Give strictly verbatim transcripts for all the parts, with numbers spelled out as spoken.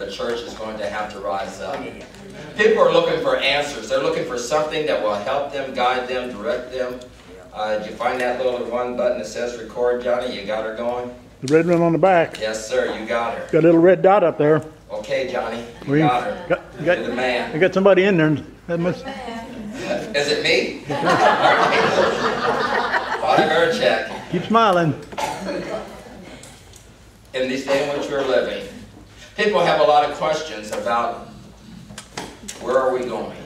the church is going to have to rise up. People are looking for answers. They're looking for something that will help them, guide them, direct them. Uh, did you find that little one button that says record, Johnny? You got her going? The red one on the back. Yes, sir. You got her. Got a little red dot up there. Okay, Johnny. You We got her. Got, You're got, the man. I got somebody in there. That must, Is it me? Father Gerchek. keep smiling. In this day in which we're living, people have a lot of questions about where are we going?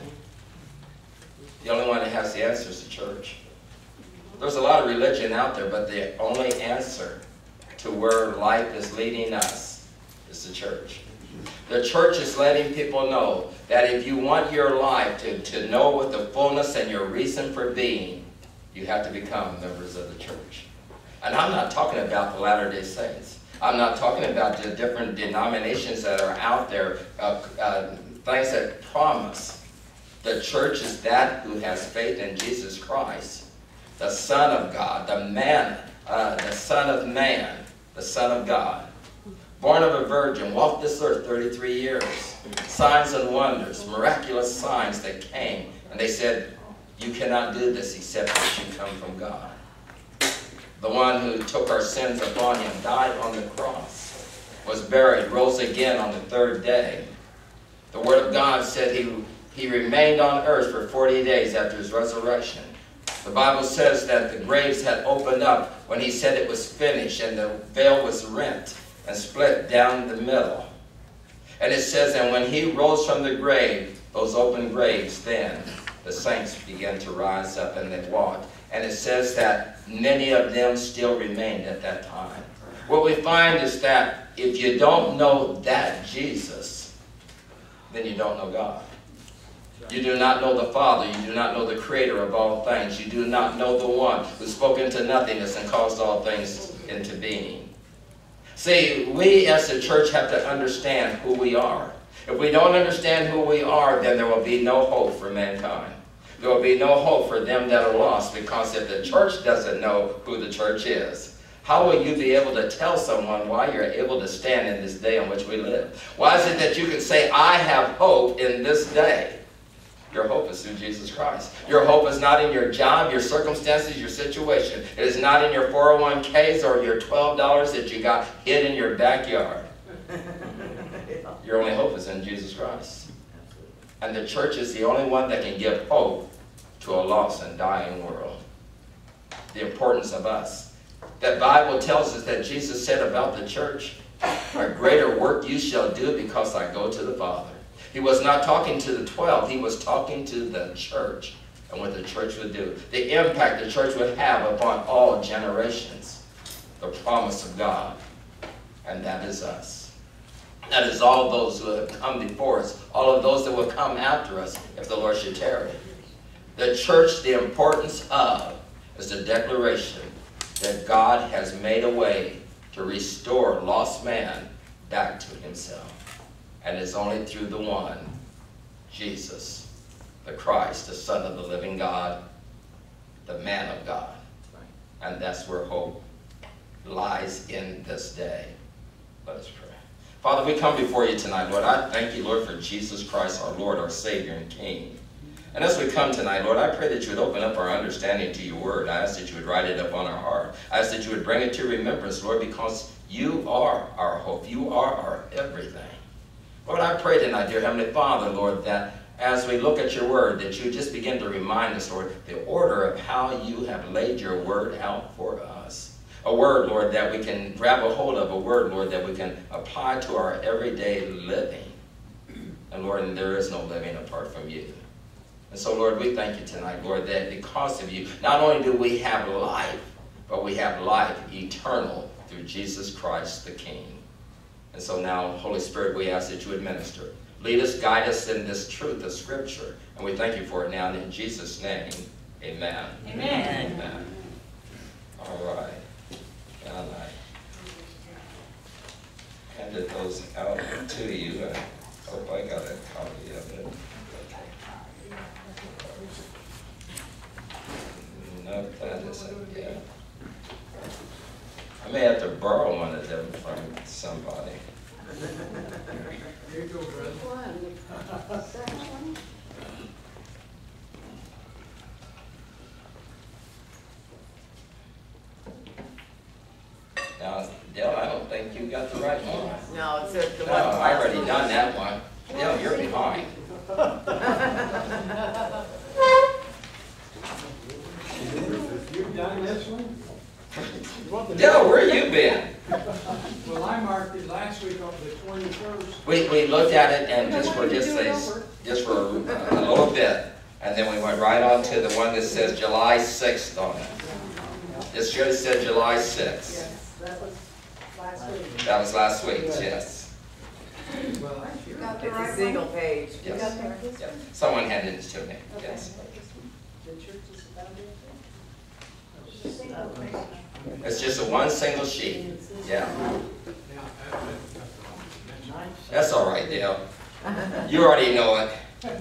The only one that has the answer is the church. There's a lot of religion out there, but the only answer to where life is leading us is the church. The church is letting people know that if you want your life to, to know with the fullness and your reason for being, you have to become members of the church. And I'm not talking about the Latter-day Saints. I'm not talking about the different denominations that are out there, uh, uh, things that promise. The church is that who has faith in Jesus Christ, the Son of God, the man, uh, the Son of Man, the Son of God. Born of a virgin, walked this earth thirty-three years. Signs and wonders, miraculous signs that came. And they said, you cannot do this except that you come from God. The one who took our sins upon him, died on the cross, was buried, rose again on the third day. The Word of God said he, he remained on earth for forty days after his resurrection. The Bible says that the graves had opened up when he said it was finished, and the veil was rent and split down the middle. And it says, and when he rose from the grave, those open graves, then the saints began to rise up and they walked. And it says that many of them still remained at that time. What we find is that if you don't know that Jesus, then you don't know God. You do not know the Father. You do not know the Creator of all things. You do not know the one who spoke into nothingness and caused all things into being. See, we as the church have to understand who we are. If we don't understand who we are, then there will be no hope for mankind. There will be no hope for them that are lost, because if the church doesn't know who the church is, how will you be able to tell someone why you're able to stand in this day in which we live? Why is it that you can say, I have hope in this day? Your hope is through Jesus Christ. Your hope is not in your job, your circumstances, your situation. It is not in your four oh one Ks or your twelve dollars that you got hid in your backyard. Your only hope is in Jesus Christ. And the church is the only one that can give hope to a lost and dying world. The importance of us. The Bible tells us that Jesus said about the church, a greater work you shall do because I go to the Father. He was not talking to the twelve. He was talking to the church and what the church would do. The impact the church would have upon all generations. The promise of God. And that is us. That is all those who have come before us. All of those that will come after us if the Lord should tarry. The church, the importance of, is the declaration that God has made a way to restore lost man back to himself. And it's only through the one, Jesus, the Christ, the Son of the living God, the man of God. And that's where hope lies in this day. Let us pray. Father, we come before you tonight, Lord. I thank you, Lord, for Jesus Christ, our Lord, our Savior and King. And as we come tonight, Lord, I pray that you would open up our understanding to your word. I ask that you would write it up on our heart. I ask that you would bring it to remembrance, Lord, because you are our hope. You are our everything. Lord, I pray tonight, dear Heavenly Father, Lord, that as we look at your word, that you just begin to remind us, Lord, the order of how you have laid your word out for us. A word, Lord, that we can grab a hold of, a word, Lord, that we can apply to our everyday living. And Lord, and there is no living apart from you. And so, Lord, we thank you tonight, Lord, that because of you, not only do we have life, but we have life eternal through Jesus Christ the King. And so now, Holy Spirit, we ask that you administer. Lead us, guide us in this truth of Scripture. And we thank you for it now. And in Jesus' name, amen. Amen. Amen. All right. Now I handed those out to you. I hope I got a copy of it. No, that isn't yet. I may have to borrow one of them from somebody. Now, Dale, I don't think you got the right one. No, it's the No, one. I already done that one. Dale, you're behind. You've done this one? Dale, where you been? Well, I marked it last week on the twenty-first. We, we looked at it and just for just a, just for a, a little bit, and then we went right on to the one that says July sixth on it. It should have said July sixth. Yes, that was last week. That was last week, yes. Well, You got the It's a right single one? page. You Yes. got the right Yeah. one? Someone handed it to me, Okay. yes. The church is about it. It's a single thing. It's just a one single sheet. Yeah. now, I- I- That's all right, Dale. You already know it.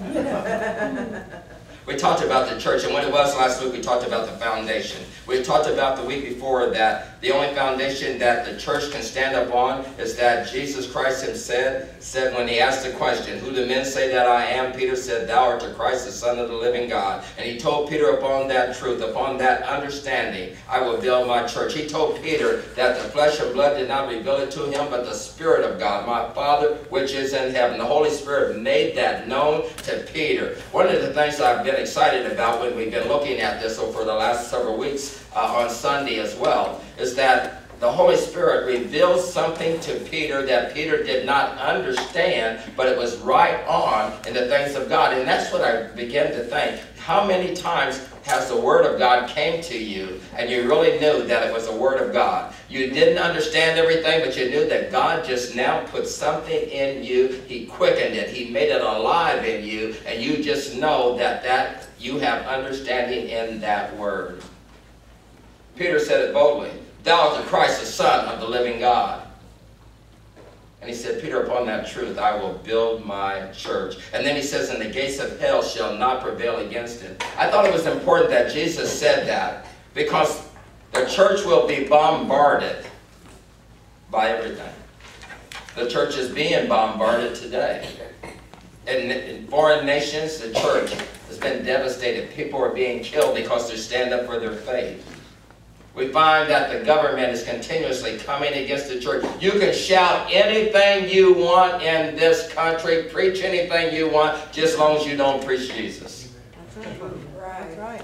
We talked about the church, and when it was last week, we talked about the foundation. We talked about the week before that the only foundation that the church can stand up on is that Jesus Christ himself said when he asked the question, who do men say that I am? Peter said, thou art the Christ, the Son of the living God. And he told Peter upon that truth, upon that understanding, I will build my church. He told Peter that the flesh and blood did not reveal it to him, but the Spirit of God, my Father, which is in heaven. The Holy Spirit made that known to Peter. One of the things I've been excited about when we've been looking at this over the last several weeks uh, on Sunday as well, is that the Holy Spirit reveals something to Peter that Peter did not understand, but it was right on in the things of God. And that's what I began to think. How many times has the Word of God came to you and you really knew that it was the Word of God? You didn't understand everything, but you knew that God just now put something in you. He quickened it. He made it alive in you. And you just know that, that you have understanding in that Word. Peter said it boldly. Thou art the Christ, the Son of the living God. And he said, Peter, upon that truth, I will build my church. And then he says, and the gates of hell shall not prevail against it. I thought it was important that Jesus said that because the church will be bombarded by everything. The church is being bombarded today. In, in foreign nations, the church has been devastated. People are being killed because they stand up for their faith. We find that the government is continuously coming against the church. You can shout anything you want in this country, preach anything you want, just as long as you don't preach Jesus. That's right.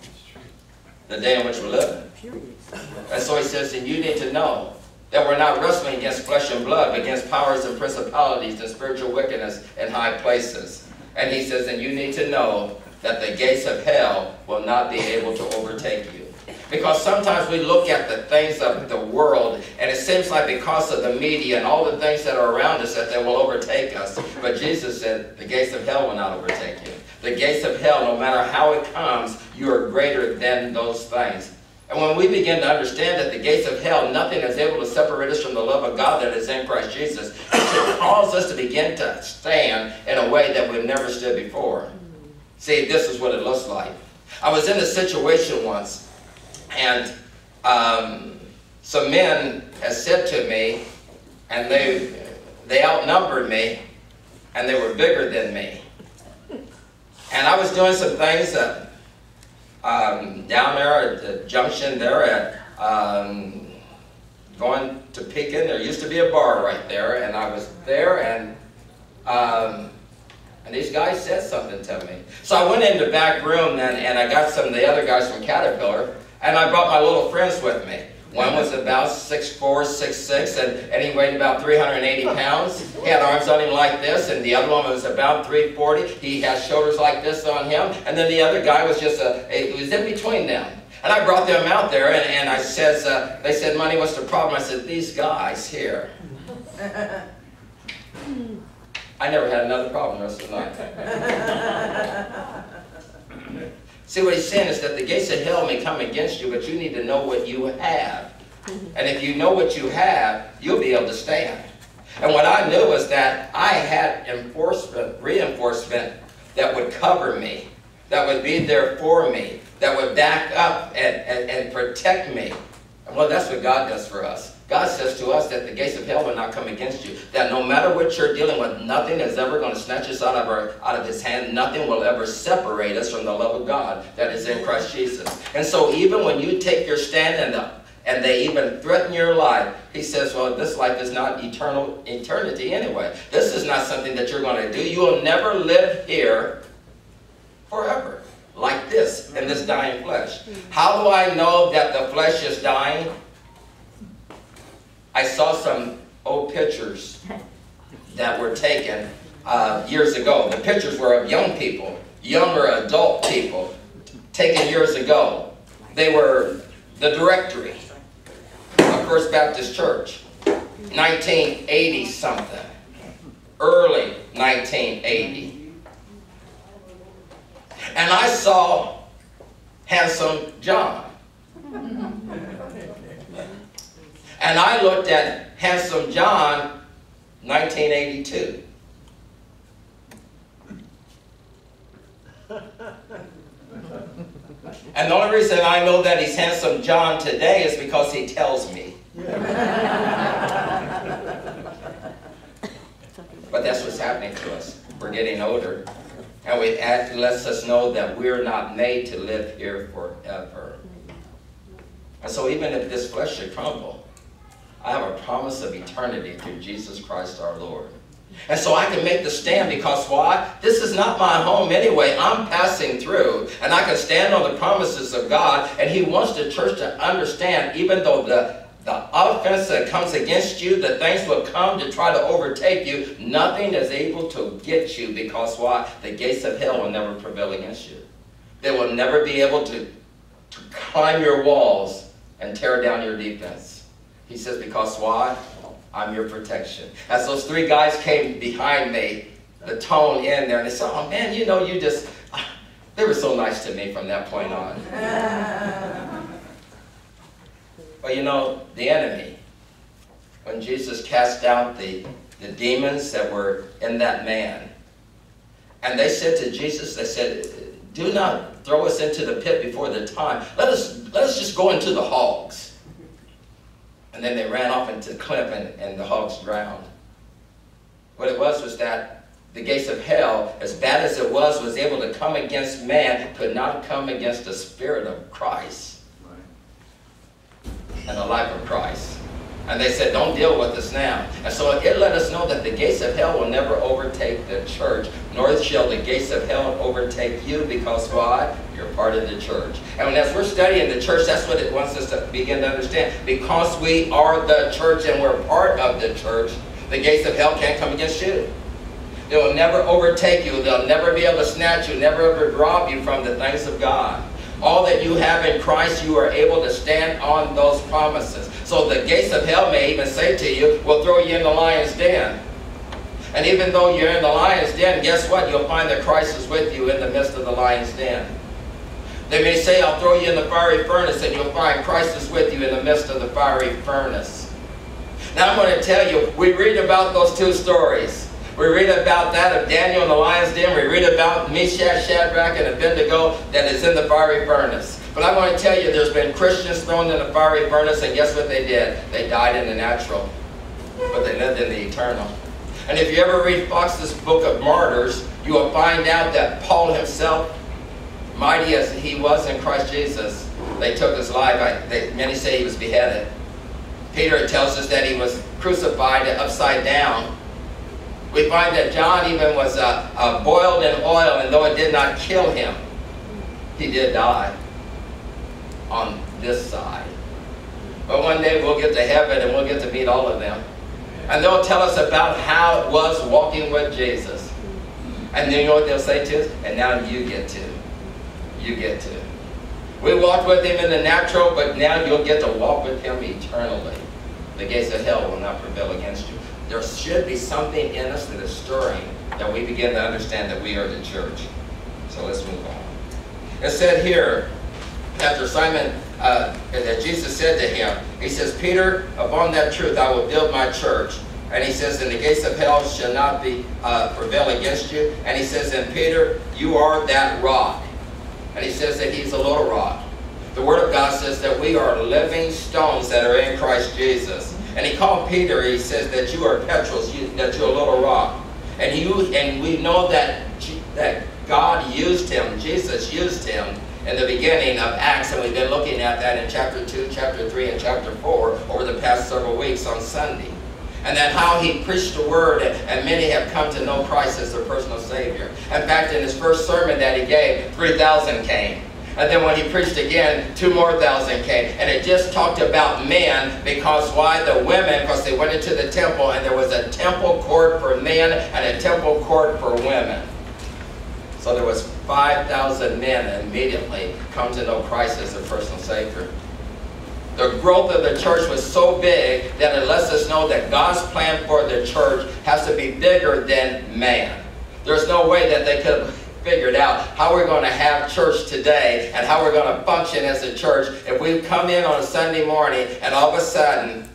The day in which we're living. And so he says, and you need to know that we're not wrestling against flesh and blood, but against powers and principalities and spiritual wickedness in high places. And he says, and you need to know that the gates of hell will not be able to overtake you. Because sometimes we look at the things of the world, and it seems like because of the media and all the things that are around us that they will overtake us. But Jesus said, the gates of hell will not overtake you. The gates of hell, no matter how it comes, you are greater than those things. And when we begin to understand that the gates of hell, nothing is able to separate us from the love of God that is in Christ Jesus, it should cause us to begin to stand in a way that we've never stood before. See, this is what it looks like. I was in a situation once, and um, some men had said to me, and they, they outnumbered me, and they were bigger than me. And I was doing some things that, um, down there at the junction there at um, going to Pekin. There used to be a bar right there, and I was there, and um, and these guys said something to me. So I went in the back room, and, and I got some of the other guys from Caterpillar, and I brought my little friends with me. One was about six four, six six, and, and he weighed about three hundred eighty pounds. He had arms on him like this, and the other one was about three forty. He had shoulders like this on him, and then the other guy was just a, a it was in between them. And I brought them out there, and, and I said, uh, they said, Money, what's the problem? I said, these guys here. I never had another problem the rest of the night. See, what he's saying is that the gates of hell may come against you, but you need to know what you have. And if you know what you have, you'll be able to stand. And what I knew was that I had enforcement, reinforcement that would cover me, that would be there for me, that would back up and, and, and protect me. And well, that's what God does for us. God says to us that the gates of hell will not come against you. That no matter what you're dealing with, nothing is ever going to snatch us out of, our, out of his hand. Nothing will ever separate us from the love of God that is in Christ Jesus. And so even when you take your stand and, the, and they even threaten your life, he says, well, this life is not eternal eternity anyway. This is not something that you're going to do. You will never live here forever like this in this dying flesh. How do I know that the flesh is dying? I saw some old pictures that were taken uh, years ago. The pictures were of young people, younger adult people, taken years ago. They were the directory of First Baptist Church, nineteen eighty something, early nineteen eighty. And I saw Handsome John. And I looked at Handsome John, nineteen eighty-two. And the only reason I know that he's Handsome John today is because he tells me. But that's what's happening to us. We're getting older. And we act, lets us know that we're not made to live here forever. And so even if this flesh should crumble, I have a promise of eternity through Jesus Christ our Lord. And so I can make the stand because why? This is not my home anyway. I'm passing through. And I can stand on the promises of God. And he wants the church to understand, even though the, the offense that comes against you, the things will come to try to overtake you, nothing is able to get you because why? The gates of hell will never prevail against you. They will never be able to, to climb your walls and tear down your defense. He says, because why? I'm your protection. As those three guys came behind me, the tone in there, and they said, oh man, you know, you just, they were so nice to me from that point on. But you know, the enemy, when Jesus cast out the, the demons that were in that man, and they said to Jesus, they said, do not throw us into the pit before the time. Let us, let us just go into the hogs. And then they ran off into the cliff and, and the hogs drowned. What it was was that the gates of hell, as bad as it was, was able to come against man, could not come against the Spirit of Christ and the life of Christ. And they said, don't deal with us now. And so it let us know that the gates of hell will never overtake the church, nor shall the gates of hell overtake you, because why? You're part of the church. And as we're studying the church, that's what it wants us to begin to understand. Because we are the church and we're part of the church, the gates of hell can't come against you. They will never overtake you. They'll never be able to snatch you, never ever rob you from the things of God. All that you have in Christ, you are able to stand on those promises. So the gates of hell may even say to you, we'll throw you in the lion's den. And even though you're in the lion's den, guess what? You'll find that Christ is with you in the midst of the lion's den. They may say, I'll throw you in the fiery furnace, and you'll find Christ is with you in the midst of the fiery furnace. Now I'm going to tell you, we read about those two stories. We read about that of Daniel in the lion's den. We read about Meshach, Shadrach, and Abednego that is in the fiery furnace. But I'm going to tell you, there's been Christians thrown in the fiery furnace, and guess what they did? They died in the natural, but they lived in the eternal. And if you ever read Fox's Book of Martyrs, you will find out that Paul himself, mighty as he was in Christ Jesus, they took his life. I, they, many say he was beheaded. Peter tells us that he was crucified upside down. We find that John even was uh, uh, boiled in oil, and though it did not kill him, he did die on this side. But one day we'll get to heaven and we'll get to meet all of them. And they'll tell us about how it was walking with Jesus. And then you know what they'll say to us? And now you get to. You get to. We walked with him in the natural, but now you'll get to walk with him eternally. The gates of hell will not prevail against you. There should be something in us that is stirring, that we begin to understand that we are the church. So let's move on. It said here, after Simon, uh, that Jesus said to him, he says, Peter, upon that truth I will build my church. And he says, and the gates of hell shall not be uh, prevail against you. And he says, and Peter, you are that rock. And he says that he's a little rock. The Word of God says that we are living stones that are in Christ Jesus. And he called Peter, he says that you are Petros, you, that you're a little rock. And, you, and we know that, that God used him, Jesus used him in the beginning of Acts, and we've been looking at that in chapter two, chapter three, and chapter four over the past several weeks on Sunday. And then how he preached the word, and, and many have come to know Christ as their personal Savior. In fact, in his first sermon that he gave, three thousand came. And then when he preached again, two more thousand came. And it just talked about men, because why? The women, because they went into the temple, and there was a temple court for men and a temple court for women. So there was five thousand men immediately come to know Christ as their personal Savior. The growth of the church was so big that it lets us know that God's plan for the church has to be bigger than man. There's no way that they could have figured out how we're going to have church today and how we're going to function as a church if we come in on a Sunday morning and all of a sudden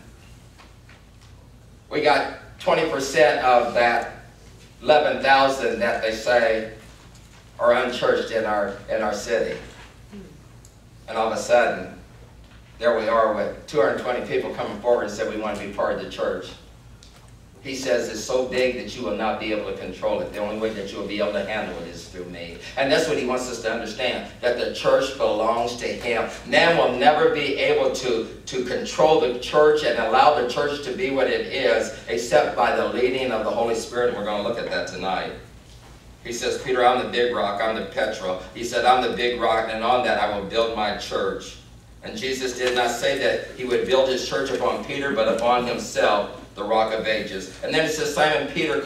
we got twenty percent of that eleven thousand that they say are unchurched in our, in our city. And all of a sudden, there we are with two hundred twenty people coming forward and said we want to be part of the church. He says it's so big that you will not be able to control it. The only way that you will be able to handle it is through me. And that's what he wants us to understand, that the church belongs to him. Man will never be able to, to control the church and allow the church to be what it is except by the leading of the Holy Spirit. And we're going to look at that tonight. He says, Peter, I'm the big rock, I'm the Petra. He said, I'm the big rock, and on that I will build my church. And Jesus did not say that he would build his church upon Peter, but upon himself, the rock of ages. And then it says Simon Peter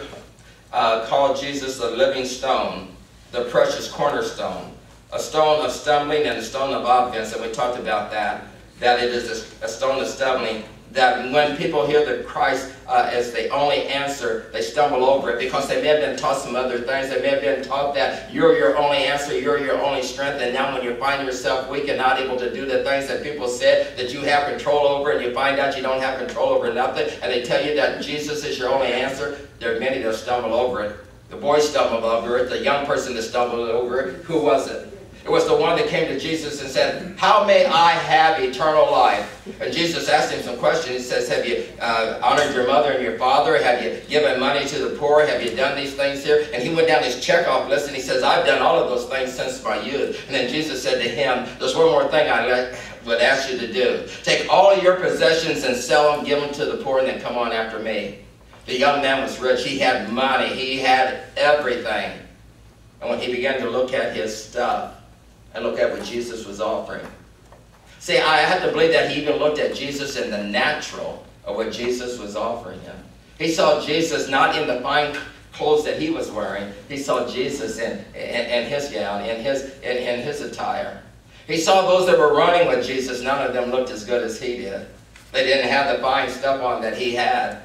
uh, called Jesus the living stone, the precious cornerstone, a stone of stumbling and a stone of offense. And we talked about that, that it is a, a stone of stumbling, that when people hear that Christ uh, as the only answer, they stumble over it because they may have been taught some other things. They may have been taught that you're your only answer, you're your only strength, and now when you find yourself weak and not able to do the things that people said that you have control over, and you find out you don't have control over nothing, and they tell you that Jesus is your only answer, there are many that stumble over it. The boy stumbled over it, the young person that stumbled over it. Who was it? It was the one that came to Jesus and said, how may I have eternal life? And Jesus asked him some questions. He says, have you uh, honored your mother and your father? Have you given money to the poor? Have you done these things here? And he went down his checkoff list and he says, I've done all of those things since my youth. And then Jesus said to him, there's one more thing I would ask you to do. Take all of your possessions and sell them, give them to the poor, and then come on after me. The young man was rich. He had money. He had everything. And when he began to look at his stuff, and look at what Jesus was offering. See, I had to believe that he even looked at Jesus in the natural of what Jesus was offering him. He saw Jesus not in the fine clothes that he was wearing. He saw Jesus in, in, in his gown, in his, in, in his attire. He saw those that were running with Jesus. None of them looked as good as he did. They didn't have the fine stuff on that he had.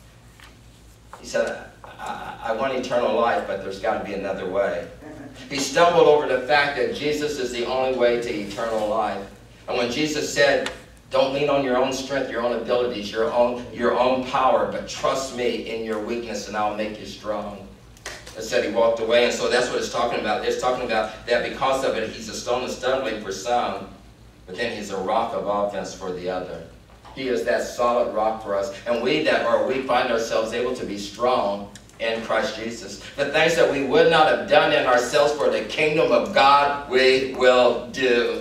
He said, I, I want eternal life, but there's got to be another way. He stumbled over the fact that Jesus is the only way to eternal life. And when Jesus said, don't lean on your own strength, your own abilities, your own, your own power, but trust me in your weakness and I'll make you strong. It said he walked away, and so that's what it's talking about. It's talking about that because of it, he's a stone of stumbling for some, but then he's a rock of offense for the other. He is that solid rock for us. And we that are, we find ourselves able to be strong in Christ Jesus. The things that we would not have done in ourselves for the kingdom of God, we will do.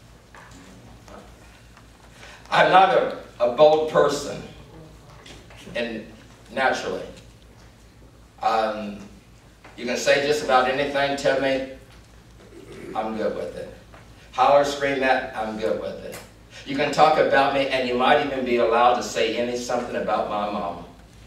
I'm not a, a bold person, and naturally. Um, you can say just about anything to me, I'm good with it. Holler, scream at, I'm good with it. You can talk about me, and you might even be allowed to say any something about my mama.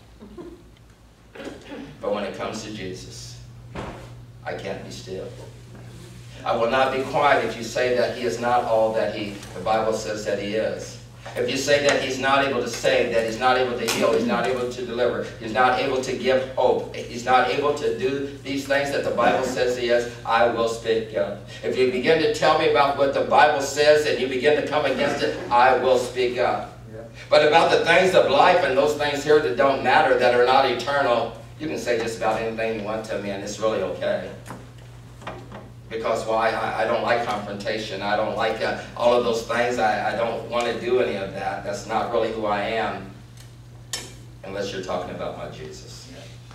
But when it comes to Jesus, I can't be still. I will not be quiet if you say that he is not all that he, the Bible says that he is. If you say that he's not able to save, that he's not able to heal, he's not able to deliver, he's not able to give hope, he's not able to do these things that the Bible says he is, I will speak up. If you begin to tell me about what the Bible says and you begin to come against it, I will speak up. Yeah. But about the things of life and those things here that don't matter, that are not eternal, you can say just about anything you want to me and it's really okay. Because why? Well, I, I don't like confrontation. I don't like uh, all of those things. I, I don't want to do any of that. That's not really who I am. unless you're talking about my Jesus.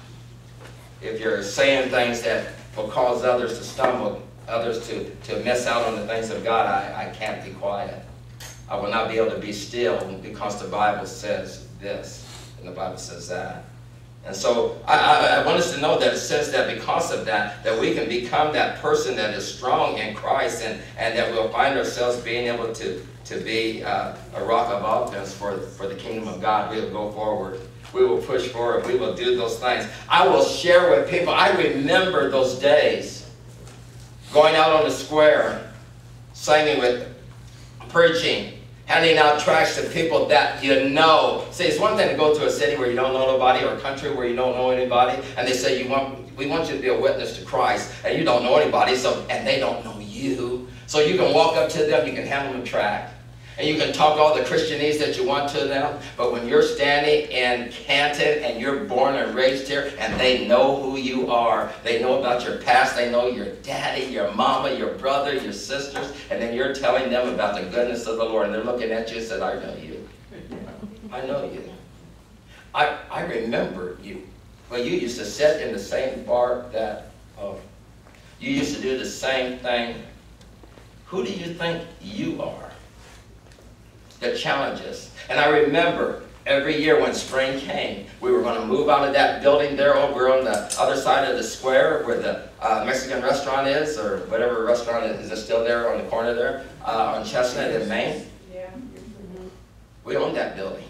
If you're saying things that will cause others to stumble, others to, to miss out on the things of God, I, I can't be quiet. I will not be able to be still because the Bible says this and the Bible says that. And so I, I, I want us to know that it says that because of that, that we can become that person that is strong in Christ, and, and that we'll find ourselves being able to, to be uh, a rock of offense for, for the kingdom of God. We will go forward. We will push forward. We will do those things. I will share with people. I remember those days going out on the square, singing with, preaching, handing out tracts to people that you know. See, it's one thing to go to a city where you don't know nobody, or a country where you don't know anybody, and they say, you want, we want you to be a witness to Christ, and you don't know anybody, so, and they don't know you. So you can walk up to them, you can hand them a tract, and you can talk all the Christianese that you want to them, but when you're standing in Canton, and you're born and raised here, and they know who you are, they know about your past, they know your daddy, your mama, your brother, your sisters, and then you're telling them about the goodness of the Lord, and they're looking at you and said, I know you. I know you. I, I remember you. Well, you used to sit in the same bar that, oh, you used to do the same thing. Who do you think you are? The challenges. And I remember every year when spring came, we were going to move out of that building there over on the other side of the square where the uh, Mexican restaurant is, or whatever restaurant is, is it still there on the corner there, uh, on Chestnut in Maine? Yeah. We owned that building.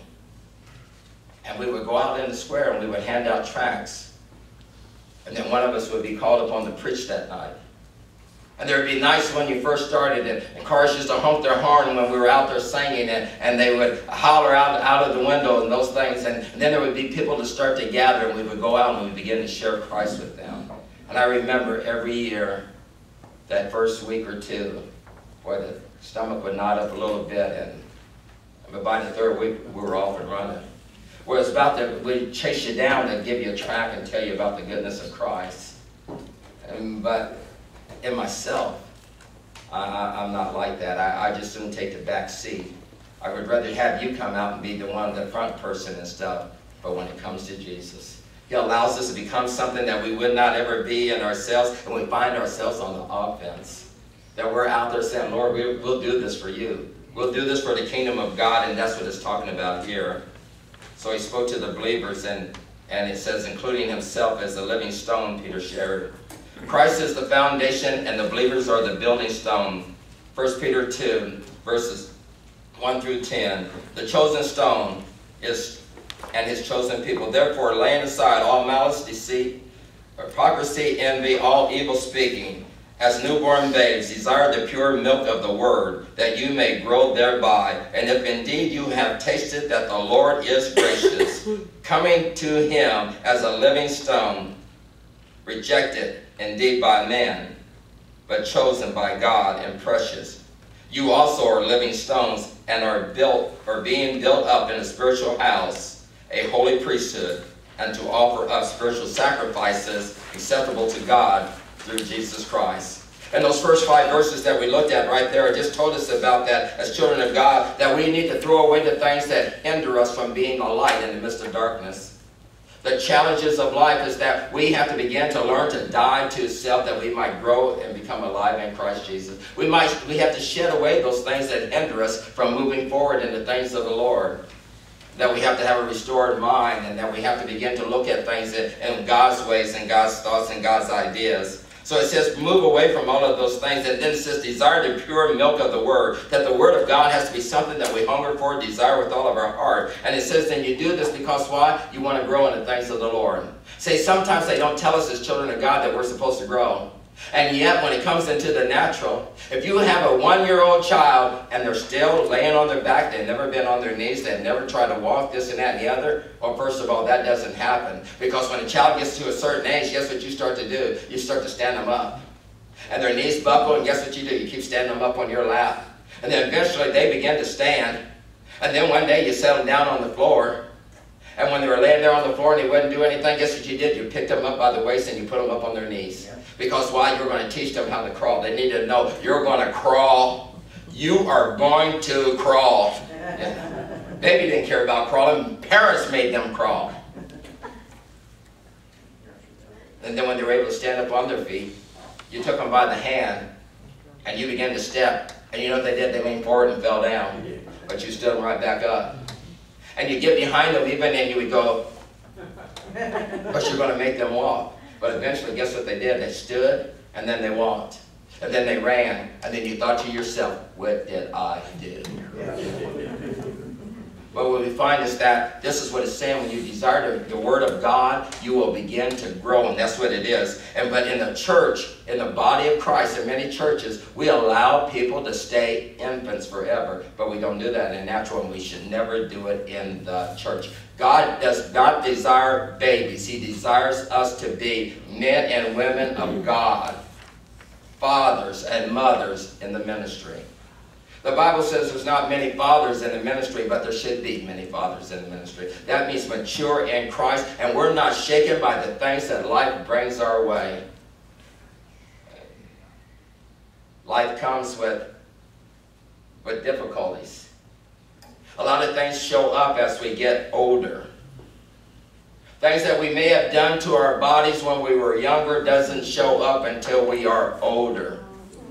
And we would go out in the square and we would hand out tracts. And then one of us would be called upon to preach that night. And there would be nights when you first started, and, and cars used to honk their horn when we were out there singing, and, and they would holler out, out of the window and those things. And, and then there would be people to start to gather, and we would go out and we would begin to share Christ with them. And I remember every year, that first week or two, where the stomach would knot up a little bit, and, and by the third week, we were off and running. Where it's about to, we'd chase you down and give you a tract and tell you about the goodness of Christ. And, but in myself, I, I, I'm not like that. I, I just didn't take the back seat. I would rather have you come out and be the one, the front person and stuff. But when it comes to Jesus, He allows us to become something that we would not ever be in ourselves, and we find ourselves on the offense. That we're out there saying, Lord, we, we'll do this for you. We'll do this for the kingdom of God, and that's what it's talking about here. So He spoke to the believers, and, and it says, including Himself as the living stone, Peter shared. Christ is the foundation, and the believers are the building stone. First Peter two, verses one through ten. The chosen stone is, and His chosen people. Therefore, laying aside all malice, deceit, hypocrisy, envy, all evil speaking, as newborn babes, desire the pure milk of the word, that you may grow thereby. And if indeed you have tasted that the Lord is gracious, coming to Him as a living stone, rejected indeed by men, but chosen by God and precious. You also are living stones, and are built, or being built up in a spiritual house, a holy priesthood, and to offer up spiritual sacrifices acceptable to God through Jesus Christ. And those first five verses that we looked at right there just told us about that as children of God, that we need to throw away the things that hinder us from being a light in the midst of darkness. The challenges of life is that we have to begin to learn to die to self, that we might grow and become alive in Christ Jesus. We might, we have to shed away those things that hinder us from moving forward in the things of the Lord. That we have to have a restored mind, and that we have to begin to look at things in, in God's ways and God's thoughts and God's ideas. So it says move away from all of those things, and then it says desire the pure milk of the Word. That the Word of God has to be something that we hunger for, desire with all of our heart. And it says then you do this because why? You want to grow in the things of the Lord. See, sometimes they don't tell us as children of God that we're supposed to grow. And yet when it comes into the natural, if you have a one-year-old child and they're still laying on their back, they've never been on their knees, they've never tried to walk this and that and the other, well, first of all, that doesn't happen. Because when a child gets to a certain age, guess what you start to do? You start to stand them up. And their knees buckle, and guess what you do? You keep standing them up on your lap. And then eventually they begin to stand. And then one day you set them down on the floor. And when they were laying there on the floor and they wouldn't do anything, guess what you did? You picked them up by the waist and you put them up on their knees. Yeah. Because why? You're going to teach them how to crawl. They need to know you're going to crawl. You are going to crawl. Yeah. Baby didn't care about crawling. Parents made them crawl. And then when they were able to stand up on their feet, you took them by the hand, and you began to step. And you know what they did? They leaned forward and fell down. But you stood them right back up. And you get behind them even, and you would go, but you're going to make them walk. But eventually, guess what they did? They stood, and then they walked. And then they ran. And then you thought to yourself, what did I do? But what we find is that this is what it's saying. When you desire the, the Word of God, you will begin to grow, and that's what it is. And but in the church, in the body of Christ, in many churches, we allow people to stay infants forever. But we don't do that in natural, and we should never do it in the church. God does not desire babies. He desires us to be men and women of God, fathers and mothers in the ministry. The Bible says there's not many fathers in the ministry, but there should be many fathers in the ministry. That means mature in Christ, and we're not shaken by the things that life brings our way. Life comes with, with difficulties. A lot of things show up as we get older. Things that we may have done to our bodies when we were younger doesn't show up until we are older.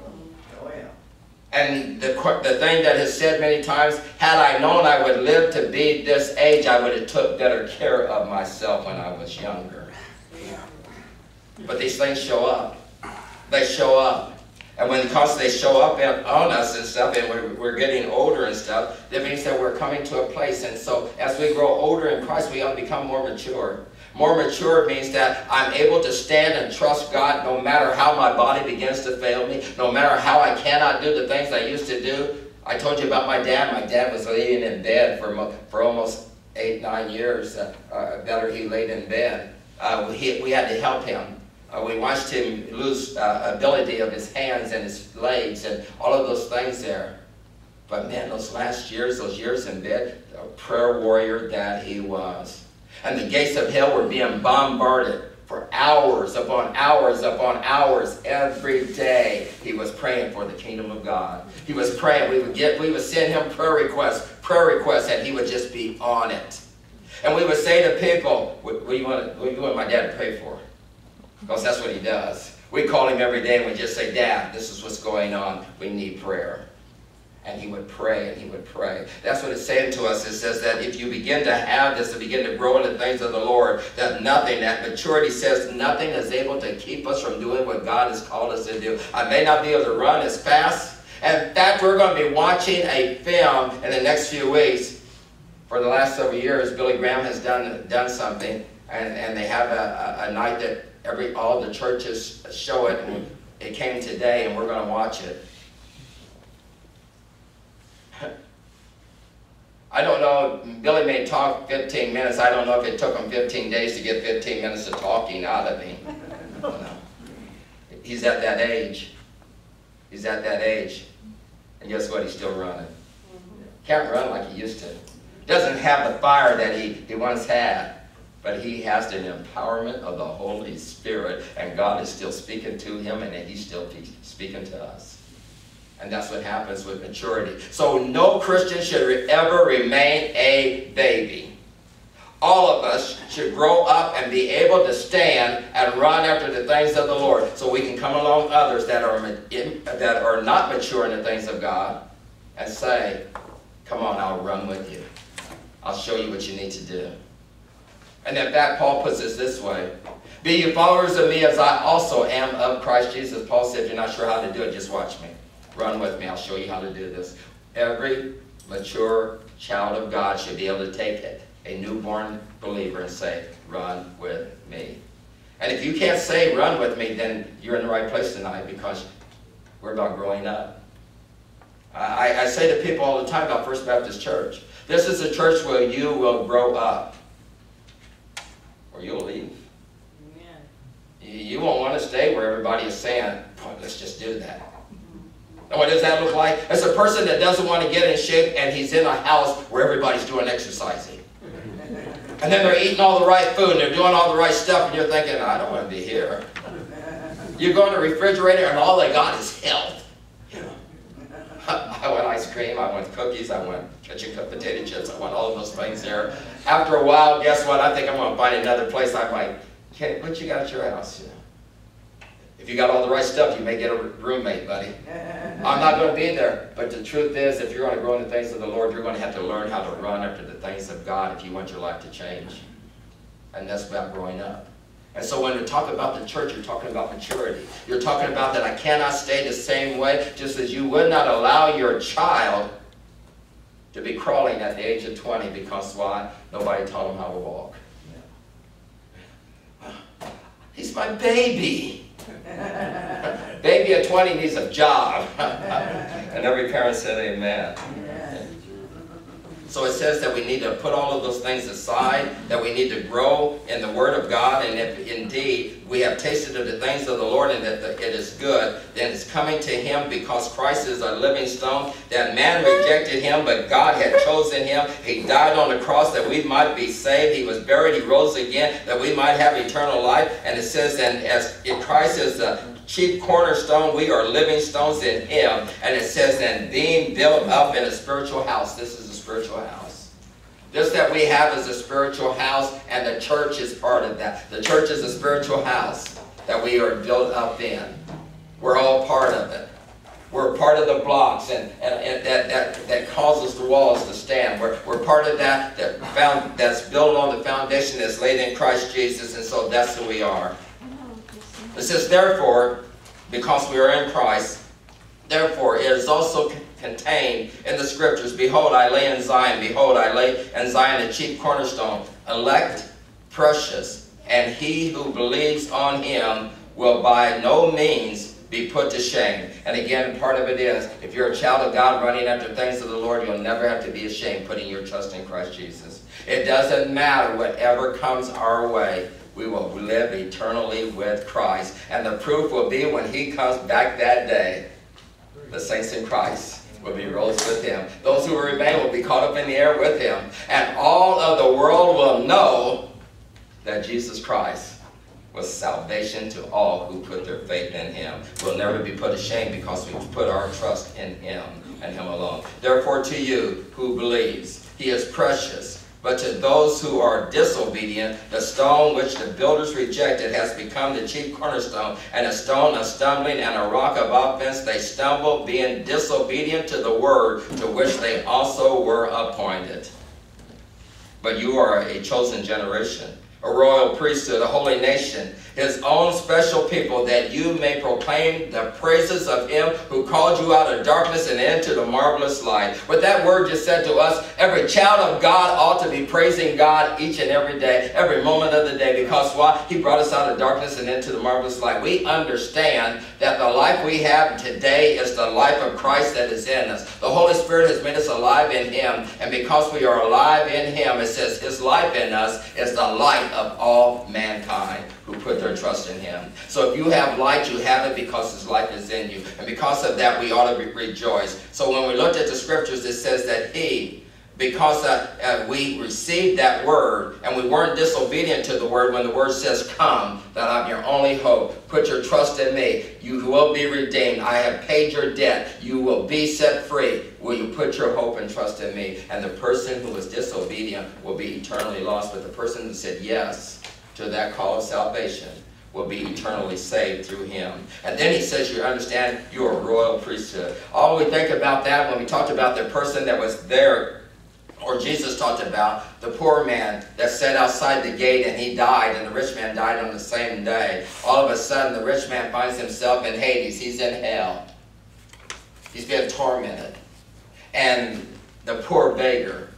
And the, the thing that is said many times, had I known I would live to be this age, I would have took better care of myself when I was younger. But these things show up. They show up. And when because they show up in, on us and stuff, and we're, we're getting older and stuff, that means that we're coming to a place. And so as we grow older in Christ, we ought to become more mature. More mature means that I'm able to stand and trust God no matter how my body begins to fail me, no matter how I cannot do the things I used to do. I told you about my dad. My dad was laying in bed for, for almost eight, nine years. Uh, uh, better he laid in bed. Uh, we, we had to help him. Uh, we watched him lose uh, ability of his hands and his legs and all of those things there. But man, those last years, those years in bed, a prayer warrior that he was. And the gates of hell were being bombarded for hours upon hours upon hours every day. He was praying for the kingdom of God. He was praying. We would get, we would send him prayer requests, prayer requests, and he would just be on it. And we would say to people, "What, what do you want? What do you want my dad to pray for?" Because that's what he does. We call him every day and we just say, "Dad, this is what's going on. We need prayer." And he would pray and he would pray. That's what it's saying to us. It says that if you begin to have this, to begin to grow in the things of the Lord, that nothing, that maturity says nothing is able to keep us from doing what God has called us to do. I may not be able to run as fast. In fact, we're going to be watching a film in the next few weeks. For the last several years, Billy Graham has done, done something, and, and they have a, a, a night that every all the churches show it. And it came today, and we're going to watch it. I don't know, Billy may talk fifteen minutes. I don't know if it took him fifteen days to get fifteen minutes of talking out of him. No. He's at that age. He's at that age. And guess what? He's still running. Can't run like he used to. Doesn't have the fire that he, he once had. But he has the empowerment of the Holy Spirit. And God is still speaking to him, and he's still speaking to us. And that's what happens with maturity. So no Christian should ever remain a baby. All of us should grow up and be able to stand and run after the things of the Lord, so we can come along others that are, in, that are not mature in the things of God and say, "Come on, I'll run with you. I'll show you what you need to do." And in fact, Paul puts it this way: "Be you followers of me as I also am of Christ Jesus." Paul said, if you're not sure how to do it, just watch me. Run with me. I'll show you how to do this. Every mature child of God should be able to take it, a newborn believer, and say, "Run with me." And if you can't say, "Run with me," then you're in the right place tonight, because we're about growing up. I, I say to people all the time about First Baptist Church, this is a church where you will grow up, or you'll leave. Amen. You, you won't want to stay where everybody is saying, "Boy, let's just do that." And what does that look like? It's a person that doesn't want to get in shape, and he's in a house where everybody's doing exercising. And then they're eating all the right food, and they're doing all the right stuff, and you're thinking, "I don't want to be here." You go in the refrigerator, and all they got is health. When I ice cream, I want cookies, I want ketchup cooked potato chips, I want all of those things there. After a while, guess what? I think I'm going to find another place. I might, okay, what you got at your house? You know? If you got all the right stuff, you may get a roommate, buddy. I'm not going to be there. But the truth is, if you're going to grow in the things of the Lord, you're going to have to learn how to run after the things of God if you want your life to change. And that's about growing up. And so when we talk about the church, you're talking about maturity. You're talking about that I cannot stay the same way, just as you would not allow your child to be crawling at the age of twenty because why? Nobody taught him how to walk. He's my baby. Baby at twenty needs a job. And every parent said amen. So it says that we need to put all of those things aside, that we need to grow in the Word of God, and if indeed we have tasted of the things of the Lord and that the, it is good, then it's coming to Him because Christ is a living stone, that man rejected Him, but God had chosen Him. He died on the cross that we might be saved. He was buried, He rose again, that we might have eternal life. And it says that as Christ is the chief cornerstone, we are living stones in Him. And it says then, being built up in a spiritual house. This is a spiritual house. This that we have is a spiritual house, and the church is part of that. The church is a spiritual house that we are built up in. We're all part of it. We're part of the blocks and, and, and that, that, that causes the walls to stand. We're, we're part of that, that found, that's built on the foundation that's laid in Christ Jesus, and so that's who we are. It says, therefore, because we are in Christ, therefore it is also contained in the scriptures, behold, I lay in Zion, behold, I lay in Zion a chief cornerstone, elect, precious, and he who believes on him will by no means be put to shame. And again, part of it is, if you're a child of God running after things of the Lord, you'll never have to be ashamed putting your trust in Christ Jesus. It doesn't matter whatever comes our way. We will live eternally with Christ. And the proof will be when He comes back that day. The saints in Christ will be rose with Him. Those who remain will be caught up in the air with Him. And all of the world will know that Jesus Christ was salvation to all who put their faith in Him. We'll never be put to shame because we put our trust in Him and Him alone. Therefore to you who believes, He is precious. But to those who are disobedient, the stone which the builders rejected has become the chief cornerstone, and a stone of stumbling and a rock of offense. They stumble, being disobedient to the word to which they also were appointed. But you are a chosen generation, a royal priesthood, a holy nation, His own special people, that you may proclaim the praises of Him who called you out of darkness and into the marvelous light. What that word just said to us, every child of God ought to be praising God each and every day, every moment of the day, because why? He brought us out of darkness and into the marvelous light. We understand that the life we have today is the life of Christ that is in us. The Holy Spirit has made us alive in Him, and because we are alive in Him, it says His life in us is the light of all mankind who put their trust in Him. So if you have light, you have it because His life is in you. And because of that, we ought to re rejoice. So when we looked at the scriptures, it says that He, because uh, uh, we received that word and we weren't disobedient to the word, when the word says, come, that I'm your only hope. Put your trust in me. You will be redeemed. I have paid your debt. You will be set free. Will you put your hope and trust in me? And the person who was disobedient will be eternally lost. But the person who said yes to that call of salvation will be eternally saved through Him. And then He says, you understand, you're a royal priesthood. All we think about that when we talked about the person that was there, or Jesus talked about the poor man that sat outside the gate and he died, and the rich man died on the same day. All of a sudden, the rich man finds himself in Hades. He's in hell. He's being tormented. And the poor beggar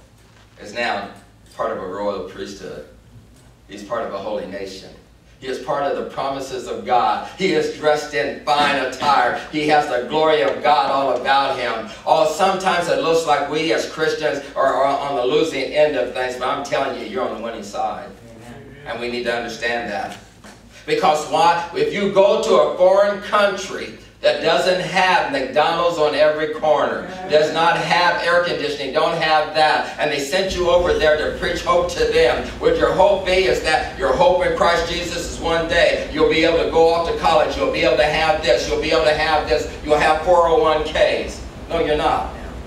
is now part of a royal priesthood. He's part of a holy nation. He is part of the promises of God. He is dressed in fine attire. He has the glory of God all about him. Oh, sometimes it looks like we as Christians are, are on the losing end of things, but I'm telling you, you're on the winning side. Amen. And we need to understand that. Because why? If you go to a foreign country that doesn't have McDonald's on every corner, does not have air conditioning, don't have that, and they sent you over there to preach hope to them, would your hope be is that your hope in Christ Jesus is one day you'll be able to go off to college, you'll be able to have this, you'll be able to have this, you'll have four oh one Ks. No, you're not.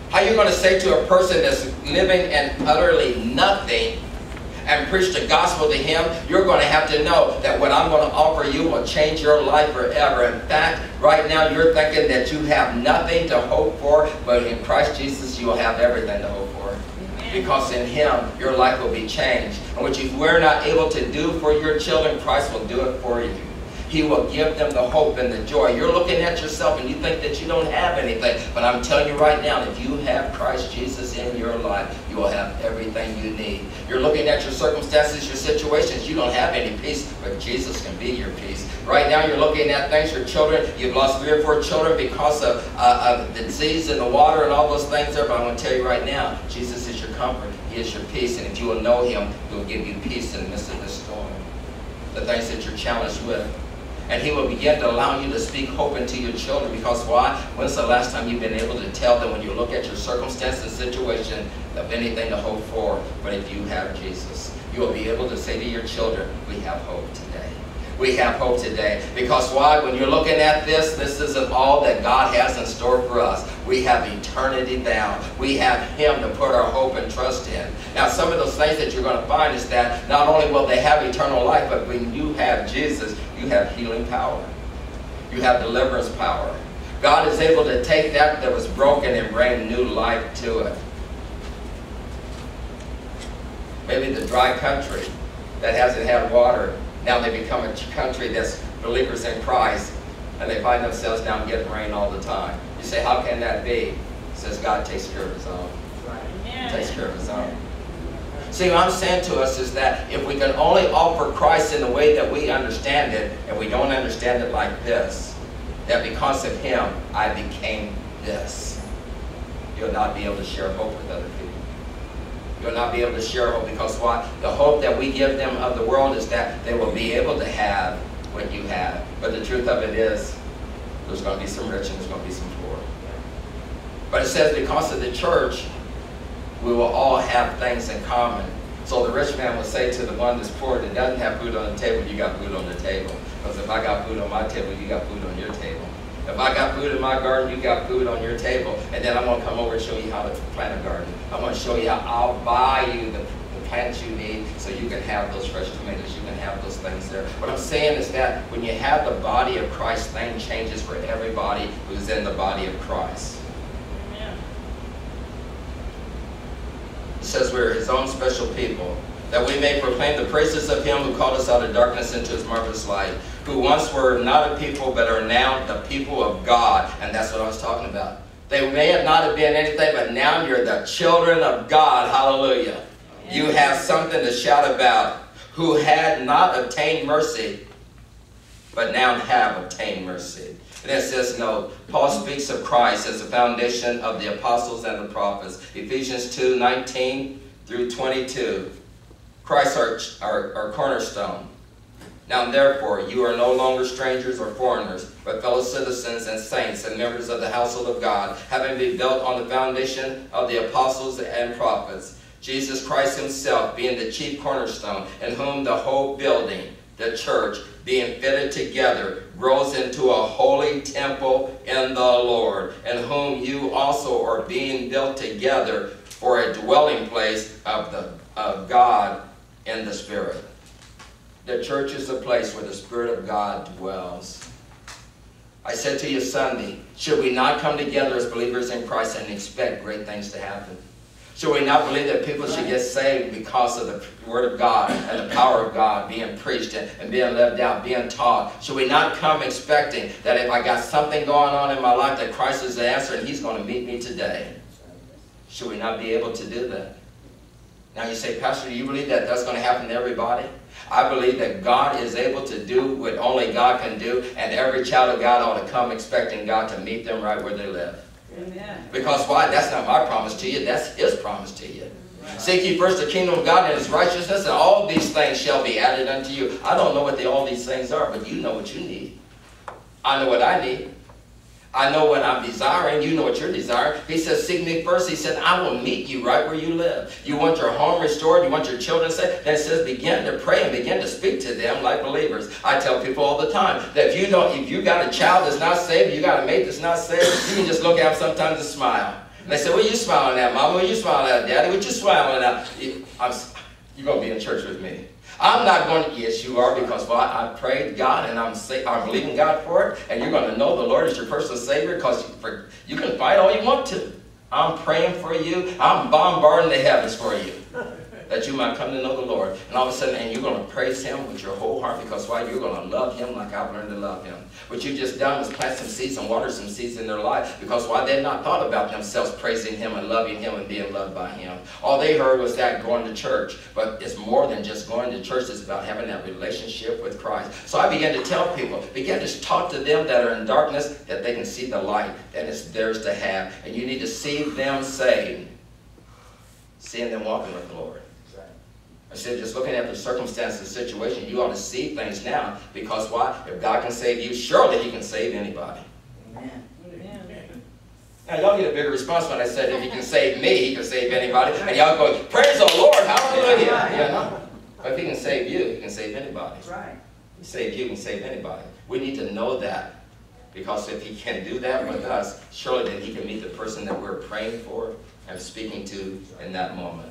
How are you going to say to a person that's living in utterly nothing and preach the gospel to him? You're going to have to know that what I'm going to offer you will change your life forever. In fact, right now you're thinking that you have nothing to hope for, but in Christ Jesus you will have everything to hope for. Because in him your life will be changed. And what you were not able to do for your children, Christ will do it for you. He will give them the hope and the joy. You're looking at yourself and you think that you don't have anything. But I'm telling you right now, if you have Christ Jesus in your life, you will have everything you need. You're looking at your circumstances, your situations. You don't have any peace, but Jesus can be your peace. Right now you're looking at things, your children. You've lost three or four children because of, uh, of the disease in the water and all those things there. But I'm going to tell you right now, Jesus is your comfort. He is your peace. And if you will know him, he will give you peace in the midst of this storm. The things that you're challenged with. And he will begin to allow you to speak hope into your children. Because why? When's the last time you've been able to tell them when you look at your circumstance and situation of anything to hope for? But if you have Jesus, you will be able to say to your children, we have hope today. We have hope today. Because why? When you're looking at this, this isn't all that God has in store for us. We have eternity bound. We have him to put our hope and trust in. Now, some of those things that you're going to find is that not only will they have eternal life, but when you have Jesus, you have healing power. You have deliverance power. God is able to take that that was broken and bring new life to it. Maybe the dry country that hasn't had water, now they become a country that's believers in Christ, and they find themselves now getting rain all the time. You say, how can that be? It says God takes care of his own. He takes care of his own. See, what I'm saying to us is that if we can only offer Christ in the way that we understand it, and we don't understand it like this, that because of him, I became this, you'll not be able to share hope with other people. You'll not be able to share hope because why? The hope that we give them of the world is that they will be able to have what you have. But the truth of it is, there's going to be some rich and there's going to be some poor. But it says because of the church, we will all have things in common. So the rich man will say to the one that's poor that doesn't have food on the table, you got food on the table. Because if I got food on my table, you got food on your table. If I got food in my garden, you got food on your table. And then I'm going to come over and show you how to plant a garden. I'm going to show you how I'll buy you the, the plants you need so you can have those fresh tomatoes. You can have those things there. What I'm saying is that when you have the body of Christ, things changes for everybody who's in the body of Christ. Amen. It says we're his own special people, that we may proclaim the praises of him who called us out of darkness into his marvelous light, who once were not a people, but are now the people of God. And that's what I was talking about. They may have not have been anything, but now you're the children of God. Hallelujah. Amen. You have something to shout about. Who had not obtained mercy, but now have obtained mercy. And it says, no, Paul speaks of Christ as the foundation of the apostles and the prophets. Ephesians two, nineteen through twenty-two. Christ our, our, our cornerstone. Now therefore, you are no longer strangers or foreigners, but fellow citizens and saints and members of the household of God, having been built on the foundation of the apostles and prophets, Jesus Christ himself being the chief cornerstone, in whom the whole building, the church, being fitted together, grows into a holy temple in the Lord, in whom you also are being built together for a dwelling place of, the, of God in the Spirit. The church is a place where the Spirit of God dwells. I said to you Sunday, should we not come together as believers in Christ and expect great things to happen? Should we not believe that people should get saved because of the Word of God and the power of God being preached and, and being lived out, being taught? Should we not come expecting that if I got something going on in my life that Christ is the answer and he's going to meet me today? Should we not be able to do that? Now you say, Pastor, do you believe that that's going to happen to everybody? I believe that God is able to do what only God can do, and every child of God ought to come expecting God to meet them right where they live. Amen. Because why? That's not my promise to you. That's his promise to you. Right. Seek ye first the kingdom of God and his righteousness, and all these things shall be added unto you. I don't know what the, all these things are, but you know what you need. I know what I need. I know what I'm desiring. You know what you're desiring. He says, seek me first. He said, I will meet you right where you live. You want your home restored. You want your children saved. Then it says, begin to pray and begin to speak to them like believers. I tell people all the time that if you don't, if you got a child that's not saved, you got a mate that's not saved, you can just look at them sometimes and smile. And they said, what are you smiling at, Mama? What are you smiling at, Daddy? What you smiling at? You, I'm, you're going to be in church with me. I'm not going to, yes, you are, because well, I, I prayed God, and I'm, I'm believing God for it, and you're going to know the Lord is your personal Savior, because you, you can fight all you want to. I'm praying for you. I'm bombarding the heavens for you, that you might come to know the Lord. And all of a sudden, and you're going to praise Him with your whole heart, because why? You're going to love Him like I've learned to love Him. What you just done was plant some seeds and water some seeds in their life, because why? They'd not thought about themselves praising Him and loving Him and being loved by Him. All they heard was that going to church. But it's more than just going to church. It's about having that relationship with Christ. So I began to tell people, begin to talk to them that are in darkness, that they can see the light that is theirs to have. And you need to see them saved, seeing them walking with the Lord. Instead of just looking at the circumstances of the situation, you ought to see things now, because why? If God can save you, surely He can save anybody. Amen. Now, y'all get a bigger response when I said, if He can save me, He can save anybody. And y'all go, praise the Lord, hallelujah. Yeah, no. But if He can save you, He can save anybody. That's right. He can save you, He can save anybody. We need to know that, because if He can do that with us, surely then He can meet the person that we're praying for and speaking to in that moment.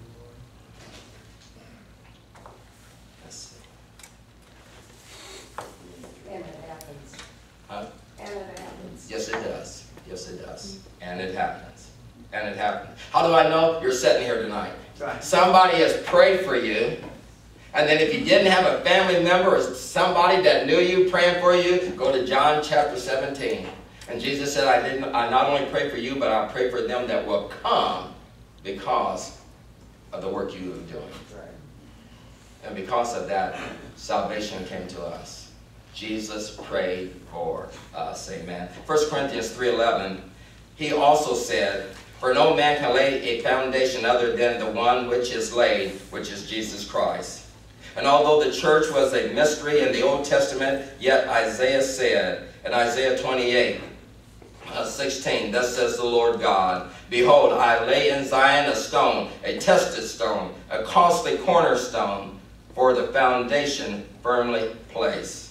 And it happens. Huh? And it happens. Yes, it does. Yes, it does. And it happens. And it happens. How do I know? You're sitting here tonight. Right. Somebody has prayed for you. And then if you didn't have a family member or somebody that knew you praying for you, go to John chapter seventeen. And Jesus said, I didn't. I not only pray for you, but I pray for them that will come because of the work you are doing. Right. And because of that, salvation came to us. Jesus prayed for us. Amen. First Corinthians three eleven, he also said, for no man can lay a foundation other than the one which is laid, which is Jesus Christ. And although the church was a mystery in the Old Testament, yet Isaiah said in Isaiah twenty-eight, sixteen, thus says the Lord God, behold, I lay in Zion a stone, a tested stone, a costly cornerstone, for the foundation firmly placed.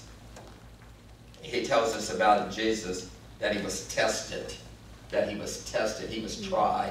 He tells us about Jesus, that He was tested, that He was tested, He was tried,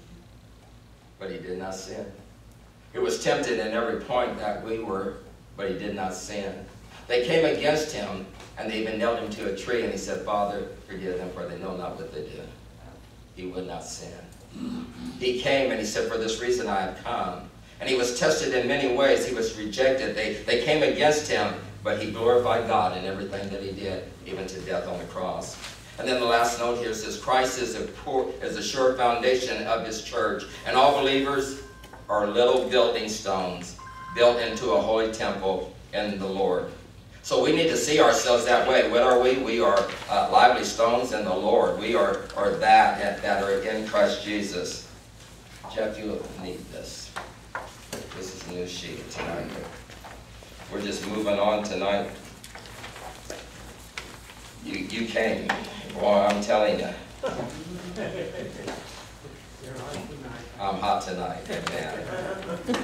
but He did not sin. He was tempted in every point that we were, but He did not sin. They came against Him, and they even nailed Him to a tree, and He said, Father, forgive them, for they know not what they do. He would not sin. He came, and He said, for this reason I have come. And He was tested in many ways. He was rejected. They, they came against Him, but He glorified God in everything that He did, even to death on the cross. And then the last note here says, Christ is a, poor, is a sure foundation of His church, and all believers are little building stones built into a holy temple in the Lord. So we need to see ourselves that way. What are we? We are uh, lively stones in the Lord. We are, are that, that are in Christ Jesus. Jeff, you need this. This is a new sheet tonight. We're just moving on tonight. You, you came. Boy, I'm telling you. I'm hot tonight. Amen.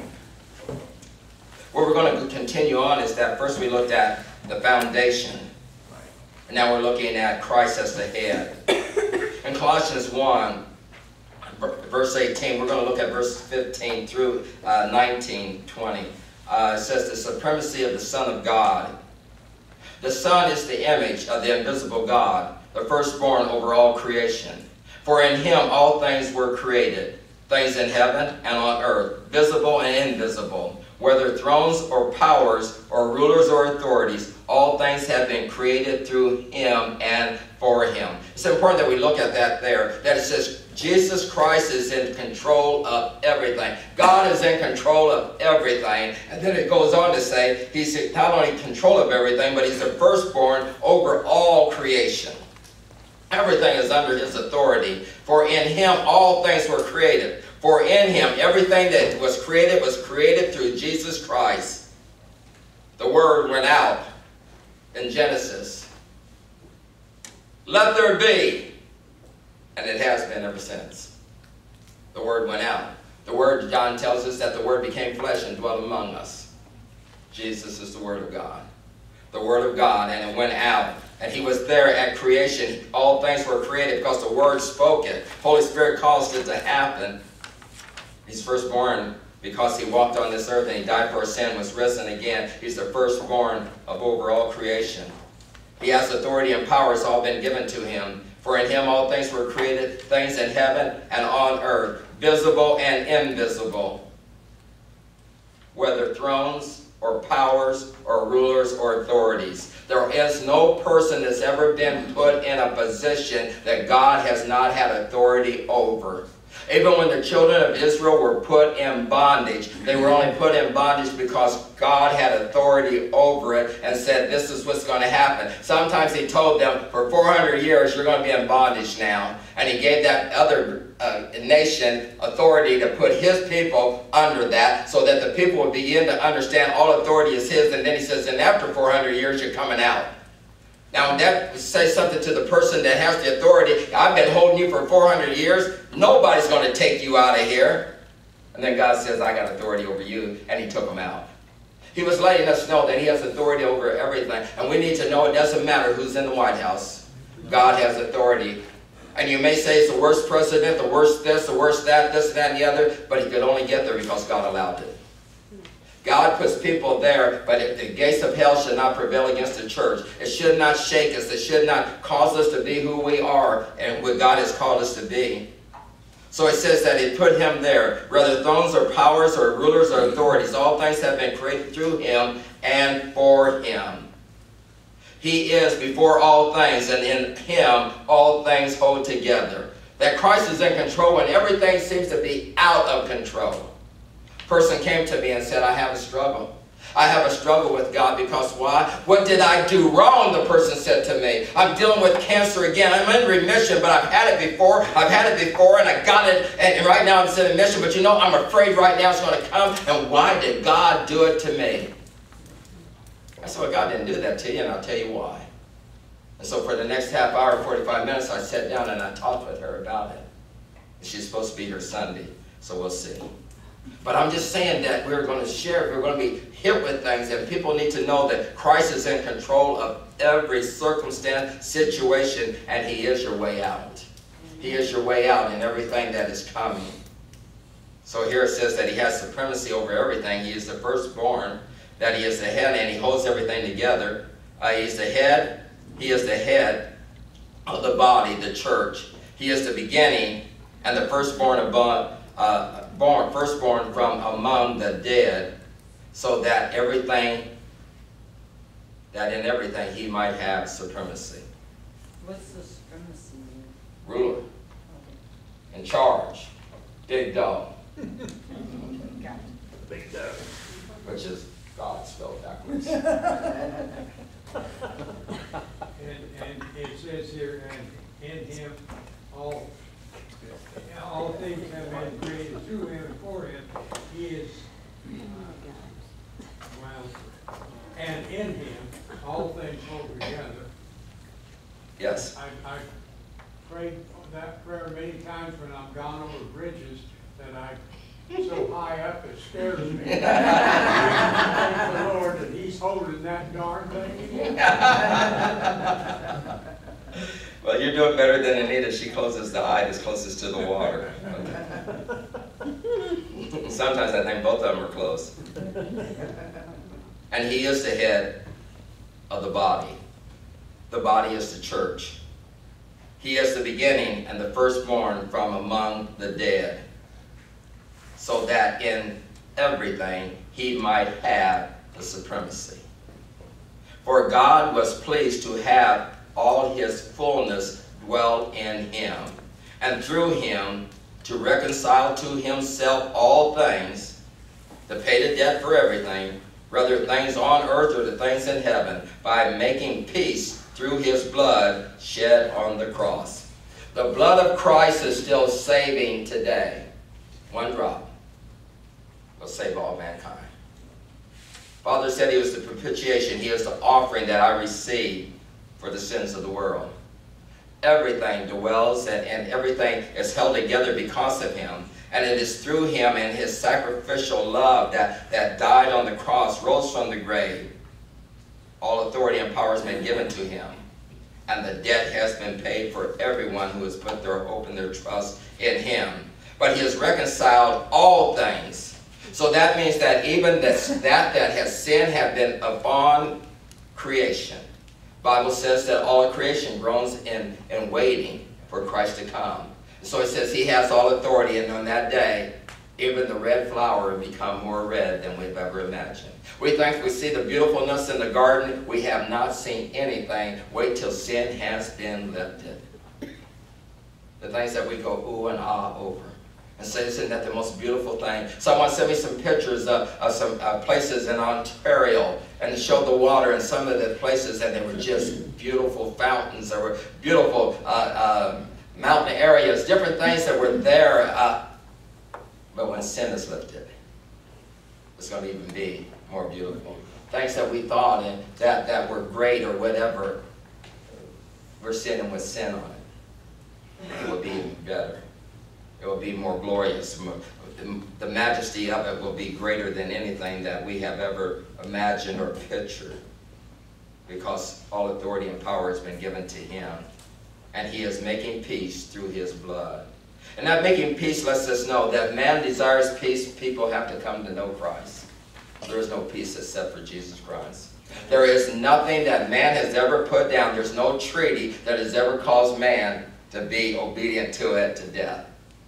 Where we're going to continue on is that first we looked at the foundation. And now we're looking at Christ as the head. In Colossians one, verse eighteen, we're going to look at verse fifteen through uh, nineteen, twenty. Uh, it says the supremacy of the Son of God. The Son is the image of the invisible God, the firstborn over all creation. For in Him all things were created, things in heaven and on earth, visible and invisible, whether thrones or powers or rulers or authorities, all things have been created through Him and for Him. It's important that we look at that there, that it says Jesus Christ is in control of everything. God is in control of everything. And then it goes on to say, He's not only in control of everything, but He's the firstborn over all creation. Everything is under His authority. For in Him all things were created. For in Him everything that was created was created through Jesus Christ. The Word went out in Genesis. Let there be. And it has been ever since. The Word went out. The Word, John tells us that the Word became flesh and dwelt among us. Jesus is the Word of God. The Word of God, and it went out And he was there at creation. All things were created because the Word spoke it. Holy Spirit caused it to happen. He's firstborn because he walked on this earth and he died for our sin, was risen again. He's the firstborn of over all creation. He has authority and power. It's all been given to him. For in him all things were created, things in heaven and on earth, visible and invisible. Whether thrones or powers or rulers or authorities. There is no person that's ever been put in a position that God has not had authority over. Even when the children of Israel were put in bondage, they were only put in bondage because God had authority over it and said, this is what's going to happen. Sometimes he told them, for four hundred years, you're going to be in bondage now. And he gave that other uh, nation authority to put his people under that so that the people would begin to understand all authority is his. And then he says, and after four hundred years, you're coming out. Now, that says something to the person that has the authority. I've been holding you for four hundred years. Nobody's going to take you out of here. And then God says, I got authority over you. And he took them out. He was letting us know that he has authority over everything. And we need to know it doesn't matter who's in the White House. God has authority. And you may say it's the worst president, the worst this, the worst that, this, that, and the other. But he could only get there because God allowed it. God puts people there, but if the gates of hell should not prevail against the church. It should not shake us. It should not cause us to be who we are and what God has called us to be. So it says that he put him there. Whether thrones or powers or rulers or authorities, all things have been created through him and for him. He is before all things, and in him all things hold together. That Christ is in control when everything seems to be out of control. Person came to me and said, I have a struggle. I have a struggle with God because why? What did I do wrong? The person said to me. I'm dealing with cancer again. I'm in remission, but I've had it before. I've had it before and I got it. And right now I'm in remission, but you know, I'm afraid right now it's going to come. And why did God do it to me? I said, well, God didn't do that to you, and I'll tell you why. And so for the next half hour, forty-five minutes, I sat down and I talked with her about it. She's supposed to be here Sunday, so we'll see. But I'm just saying that we're going to share, we're going to be hit with things, and people need to know that Christ is in control of every circumstance, situation, and he is your way out. He is your way out in everything that is coming. So here it says that he has supremacy over everything. He is the firstborn, that he is the head, and he holds everything together. Uh, he is the head, he is the head of the body, the church. He is the beginning and the firstborn above, uh, born, firstborn from among the dead, so that everything, that in everything he might have supremacy. What's the supremacy mean? Ruler, in charge, big dog, Got it. Big dog. which is God spelled backwards. And, and it says here, and in him all, all things have been created through him and for him. He is, uh, well, and in him all things hold together. Yes. I, I've prayed that prayer many times when I've gone over bridges that I so high up it scares me. Thank the Lord that he's holding that darn thing. Well, you're doing better than Anita. She closes the eye that's closest to the water. Sometimes I think both of them are close. And he is the head of the body. The body is the church. He is the beginning and the firstborn from among the dead, so that in everything he might have the supremacy. For God was pleased to have all his fullness dwell in him, and through him to reconcile to himself all things, to pay the debt for everything, whether things on earth or the things in heaven, by making peace through his blood shed on the cross. The blood of Christ is still saving today. One drop will save all mankind. Father said he was the propitiation. He is the offering that I received for the sins of the world. Everything dwells and, and everything is held together because of him. And it is through him and his sacrificial love that, that died on the cross, rose from the grave. All authority and power has been given to him. and the debt has been paid for everyone who has put their hope and their trust in him. But he has reconciled all things. So that means that even that that, that has sinned have been upon creation. Bible says that all creation groans in, in waiting for Christ to come. So it says he has all authority, and on that day, even the red flower will become more red than we've ever imagined. We think we see the beautifulness in the garden. We have not seen anything. Wait till sin has been lifted. The things that we go ooh and ah over. And say, isn't that the most beautiful thing? Someone sent me some pictures of, of some uh, places in Ontario, and it showed the water in some of the places, and they were just beautiful fountains. There were beautiful uh, uh, mountain areas, different things that were there. Uh, but when sin is lifted, it's going to even be more beautiful. Things that we thought and that, that were great or whatever, we're sinning with sin on it. It will be even better. It will be more glorious. The majesty of it will be greater than anything that we have ever imagined or pictured, because all authority and power has been given to him, and he is making peace through his blood. And that making peace lets us know that man desires peace. People have to come to know Christ. There is no peace except for Jesus Christ. There is nothing that man has ever put down. There's no treaty that has ever caused man to be obedient to it to death.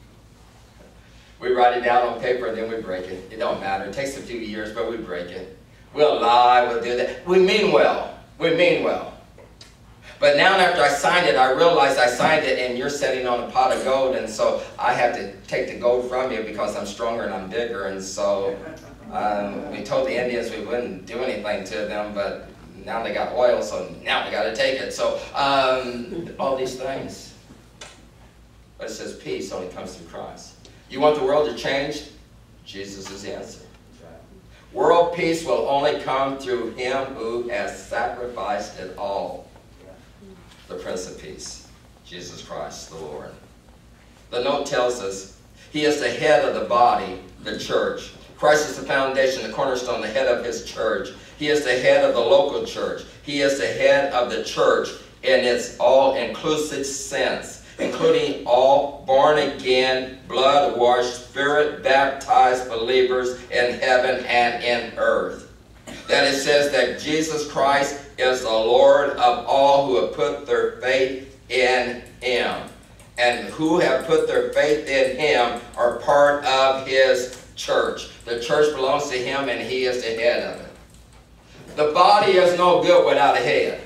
We write it down on paper and then we break it. It don't matter. It takes a few years, but we break it. We'll lie, we'll do that. We mean well. We mean well. But now after I signed it, I realized I signed it and you're sitting on a pot of gold, and so I have to take the gold from you because I'm stronger and I'm bigger. And so um, we told the Indians we wouldn't do anything to them, but now they got oil, so now we got to take it. So um, all these things. But it says peace only comes through Christ. You want the world to change? Jesus is the answer. World peace will only come through him who has sacrificed it all. The Prince of Peace, Jesus Christ the Lord. The note tells us he is the head of the body, the church. Christ is the foundation, the cornerstone, the head of his church. He is the head of the local church. He is the head of the church in its all-inclusive sense, including all born-again, blood-washed, spirit-baptized believers in heaven and in earth. That it says that Jesus Christ is the Lord of all who have put their faith in him. And who have put their faith in him are part of his church. The church belongs to him and he is the head of it. The body is no good without a head.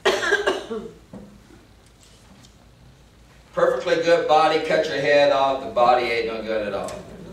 Perfectly good body, cut your head off, the body ain't no good at all.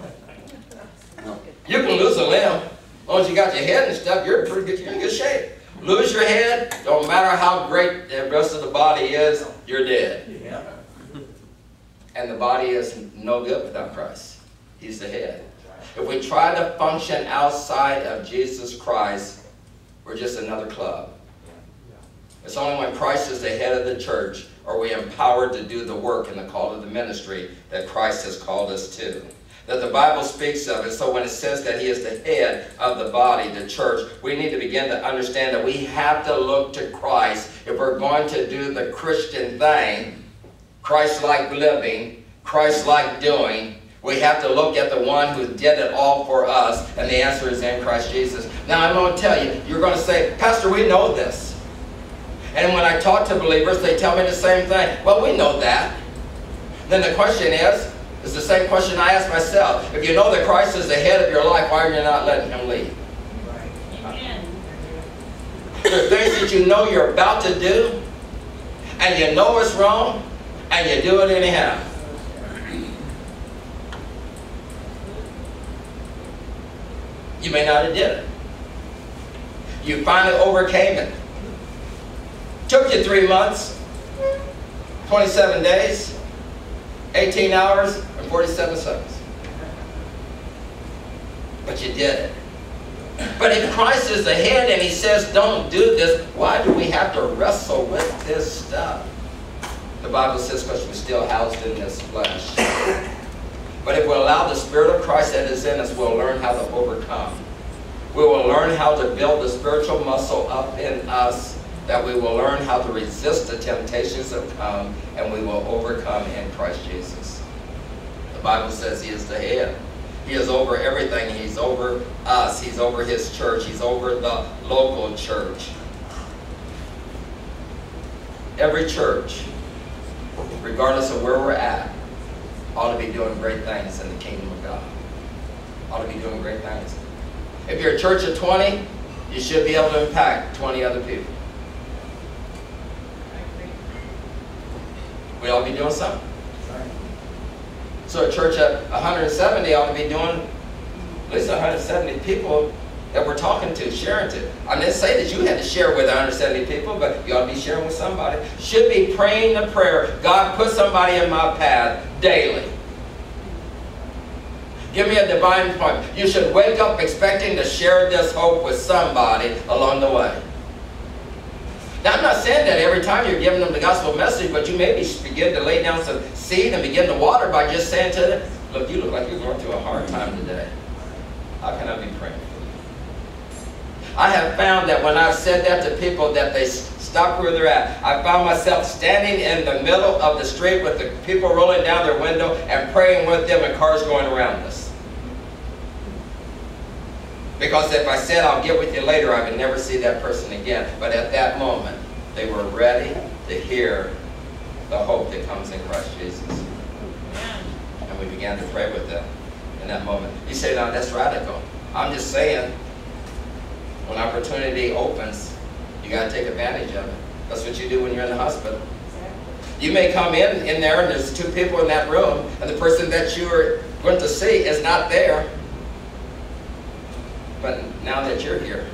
You can lose a limb. As long as you got your head and stuff, you're, pretty good, you're in good shape. Lose your head, don't matter how great the rest of the body is, you're dead. Yeah. And the body is no good without Christ. He's the head. If we try to function outside of Jesus Christ, we're just another club. It's only when Christ is the head of the church are we empowered to do the work and the call of the ministry that Christ has called us to. That the Bible speaks of it. So when it says that he is the head of the body, the church, we need to begin to understand that we have to look to Christ if we're going to do the Christian thing, Christ-like living, Christ-like doing. We have to look at the one who did it all for us, and the answer is in Christ Jesus. Now I'm going to tell you, you're going to say, Pastor, we know this. And when I talk to believers, they tell me the same thing. Well, we know that. Then the question is, it's the same question I ask myself. If you know that Christ is the head of your life, why are you not letting him lead? Amen. There are things that you know you're about to do, and you know it's wrong, and you do it anyhow. You may not have did it. You finally overcame it. Took you three months, twenty-seven days, eighteen hours, and forty-seven seconds. But you did it. But if Christ is the head and he says don't do this, why do we have to wrestle with this stuff? The Bible says because we're still housed in this flesh. But if we allow the Spirit of Christ that is in us, we'll learn how to overcome. We will learn how to build the spiritual muscle up in us that we will learn how to resist the temptations that come, and we will overcome in Christ Jesus. The Bible says he is the head. He is over everything. He's over us. He's over his church. He's over the local church. Every church, regardless of where we're at, ought to be doing great things in the kingdom of God. Ought to be doing great things. If you're a church of twenty, you should be able to impact twenty other people. We ought to be doing something. So a church of one hundred seventy ought to be doing at least one hundred seventy people that we're talking to, sharing to. I didn't say that you had to share with one hundred seventy people, but you ought to be sharing with somebody. Should be praying the prayer, God, put somebody in my path daily. Give me a divine point. You should wake up expecting to share this hope with somebody along the way. Now, I'm not saying that every time you're giving them the gospel message, but you maybe begin to lay down some seed and begin to water by just saying to them, look, you look like you're going through a hard time today. How can I be praying for you? I have found that when I've said that to people, that they stop where they're at. I found myself standing in the middle of the street with the people rolling down their window and praying with them and cars going around us. Because if I said I'll get with you later, I would never see that person again. But at that moment, they were ready to hear the hope that comes in Christ Jesus. And we began to pray with them in that moment. You say, no, that's radical. I'm just saying, when opportunity opens, you got to take advantage of it. That's what you do when you're in the hospital. You may come in, in there and there's two people in that room, and the person that you are going to see is not there. But now that you're here,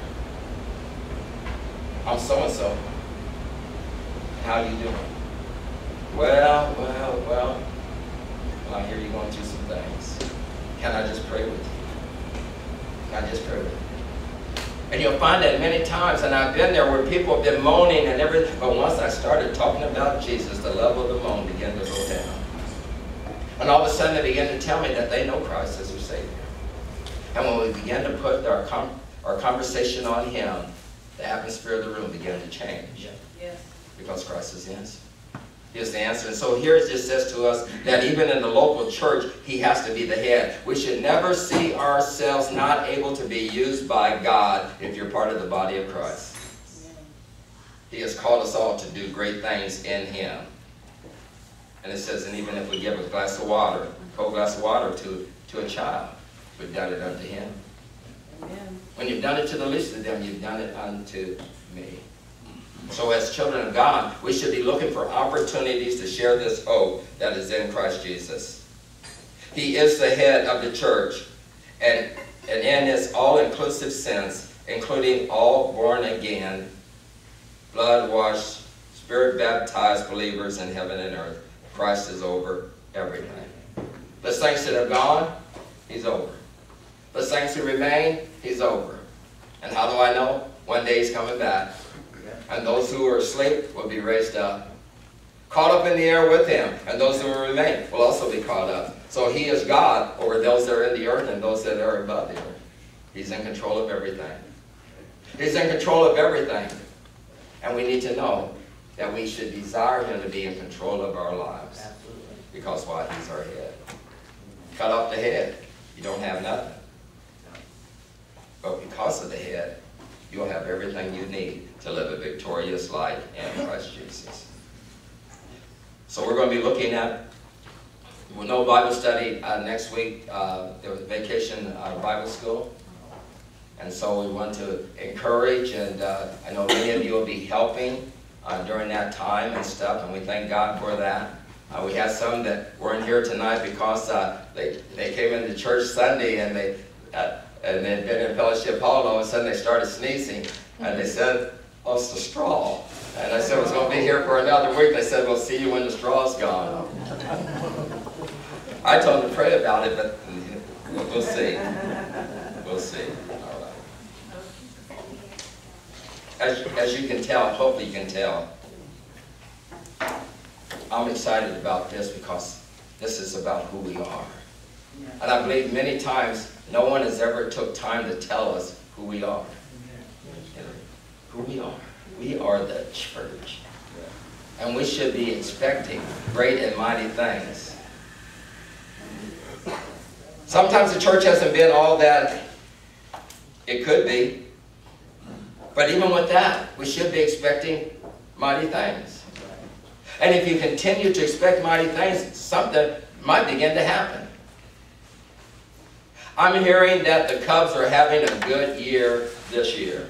I'm so-and-so. How you doing? Well, well, well, well, I hear you're going through some things. Can I just pray with you? Can I just pray with you? And you'll find that many times, and I've been there where people have been moaning and everything, but once I started talking about Jesus, the level of the moan began to go down. And all of a sudden they began to tell me that they know Christ as their Savior. And when we began to put our, com our conversation on him, the atmosphere of the room began to change. Yes. Because Christ is the answer. He is the answer. And so here it just says to us that even in the local church, he has to be the head. We should never see ourselves not able to be used by God if you're part of the body of Christ. He has called us all to do great things in him. And it says, and even if we give a glass of water, a cold glass of water to, to a child, we've done it unto him. Amen. When you've done it to the least of them, you've done it unto me. So as children of God, we should be looking for opportunities to share this hope that is in Christ Jesus. He is the head of the church, and, and in his all-inclusive sense, including all born-again, blood-washed, spirit-baptized believers in heaven and earth, Christ is over everything. The saints that have gone, he's over. The saints who remain, he's over. And how do I know? One day he's coming back. And those who are asleep will be raised up. Caught up in the air with him. And those who remain will also be caught up. So he is God over those that are in the earth and those that are above the earth. He's in control of everything. He's in control of everything. And we need to know that we should desire him to be in control of our lives. Absolutely. Because why? He's our head. Cut off the head, you don't have nothing. But because of the head, you'll have everything you need to live a victorious life in Christ Jesus. So we're going to be looking at, we'll know Bible study uh, next week. Uh, there was vacation uh, Bible school. And so we want to encourage, and uh, I know many of you will be helping uh, during that time and stuff, and we thank God for that. Uh, we had some that weren't here tonight because uh, they, they came into church Sunday and they uh, and they'd been in fellowship hall, and all of a sudden they started sneezing, and they said, oh, it's the straw. And I said, I was going to be here for another week. They said, we'll see you when the straw's gone. I told them to pray about it, but we'll, we'll see. We'll see. All right. As, as you can tell, hopefully you can tell, I'm excited about this because this is about who we are. And I believe many times no one has ever took time to tell us who we are. Who we are. We are the church. And we should be expecting great and mighty things. Sometimes the church hasn't been all that it could be. But even with that, we should be expecting mighty things. And if you continue to expect mighty things, something might begin to happen. I'm hearing that the Cubs are having a good year this year.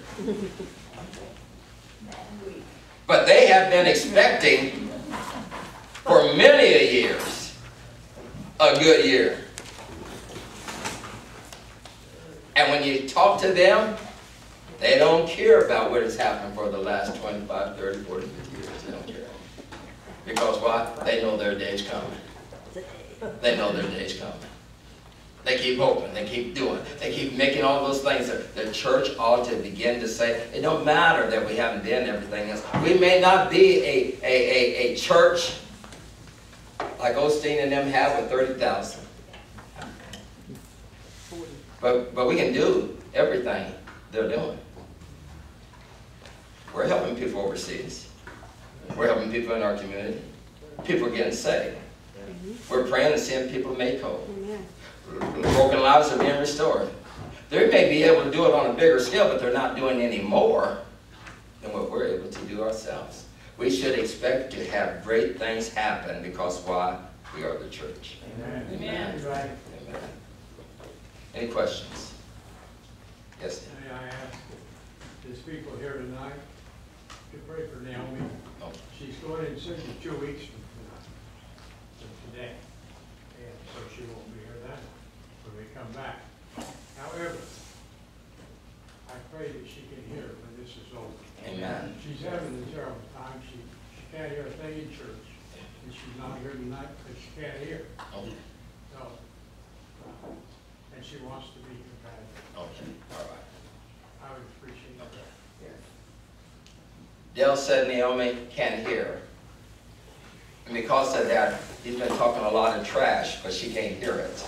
But they have been expecting for many a years a good year. And when you talk to them, they don't care about what has happened for the last twenty-five, thirty, forty, fifty years. They don't care. Because why? They know their day's coming. They know their day's coming. They keep hoping. They keep doing. They keep making all those things. That the church ought to begin to say, it don't matter that we haven't been everything else. We may not be a, a, a, a church like Osteen and them have with thirty thousand. But, but we can do everything they're doing. We're helping people overseas. We're helping people in our community. People are getting saved. We're praying and seeing people made whole. Broken lives are being restored. They may be able to do it on a bigger scale, but they're not doing any more than what we're able to do ourselves. We should expect to have great things happen because why? We are the church. Amen. Amen. Right. Amen. Any questions? Yes, Dan. May I ask these people here tonight to pray for Naomi? Oh. She's going in surgery two weeks from tonight, from today. And so she won't be here then when we come back. However, I pray that she can hear when this is over. Amen. She's having a terrible time. She, she can't hear a thing in church. And she's not here tonight because she can't hear. Okay. So, uh, and she wants to be compatible. Okay. All right. I would appreciate that. Dale said Naomi can't hear. And because of that, he's been talking a lot of trash, but she can't hear it.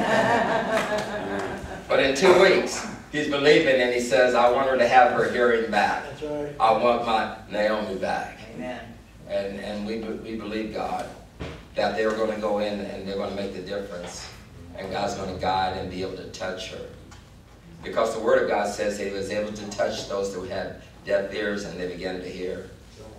But in two weeks, he's believing and he says, I want her to have her hearing back. That's right. I want my Naomi back. Amen. And, and we, we believe God that they're going to go in and they're going to make the difference. And God's going to guide and be able to touch her. Because the Word of God says he was able to touch those who had deaf ears and they began to hear.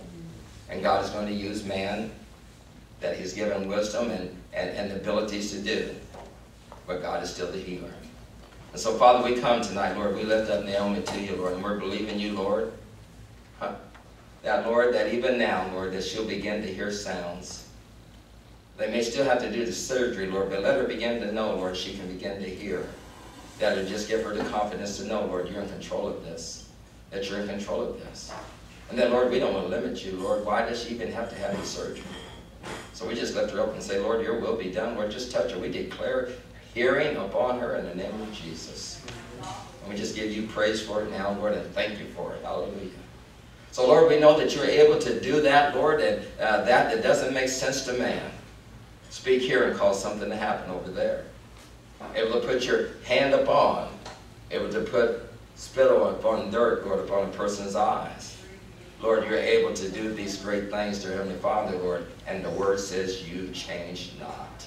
And God is going to use man that he's given wisdom and, and, and the abilities to do. But God is still the healer. And so, Father, we come tonight, Lord. We lift up Naomi to you, Lord. And we're believing you, Lord. Huh? That, Lord, that even now, Lord, that she'll begin to hear sounds. They may still have to do the surgery, Lord, but let her begin to know, Lord, she can begin to hear. That'll just give her the confidence to know, Lord, you're in control of this. That you're in control of this. And then, Lord, we don't want to limit you, Lord. Why does she even have to have the surgery? So we just lift her up and say, Lord, your will be done. Lord, just touch her. We declare hearing upon her in the name of Jesus. And we just give you praise for it now, Lord, and thank you for it. Hallelujah. So, Lord, we know that you're able to do that, Lord, and uh, that that doesn't make sense to man. Speak here and cause something to happen over there. Able to put your hand upon, able to put spittle upon dirt, Lord, upon a person's eyes. Lord, you're able to do these great things, dear Heavenly Father, Lord, and the Word says you change not.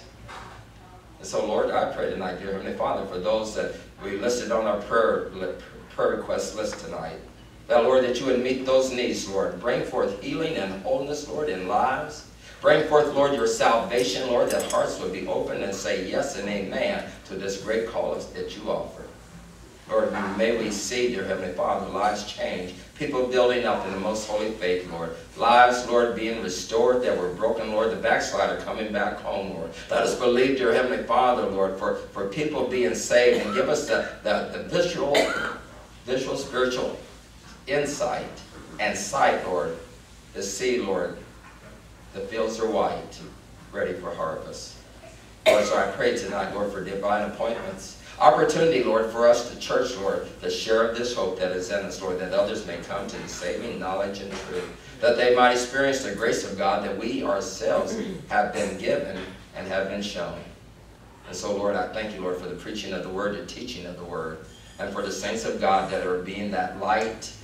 And so, Lord, I pray tonight, dear Heavenly Father, for those that we listed on our prayer, prayer request list tonight, that, Lord, that you would meet those needs, Lord. Bring forth healing and wholeness, Lord, in lives. Bring forth, Lord, your salvation, Lord, that hearts would be open and say yes and amen to this great call that you offer. Lord, may we see, dear Heavenly Father, lives change. People building up in the most holy faith, Lord. Lives, Lord, being restored that were broken, Lord. The backslider coming back home, Lord. Let us believe, dear Heavenly Father, Lord, for, for people being saved and give us the, the, the visual, visual, spiritual insight and sight, Lord, to see, Lord, the fields are white, ready for harvest. Lord, so I pray tonight, Lord, for divine appointments. Opportunity, Lord, for us, the church, Lord, to share of this hope that is in us, Lord, that others may come to the saving knowledge and truth, that they might experience the grace of God that we ourselves have been given and have been shown. And so, Lord, I thank you, Lord, for the preaching of the Word, the teaching of the Word, and for the saints of God that are being that light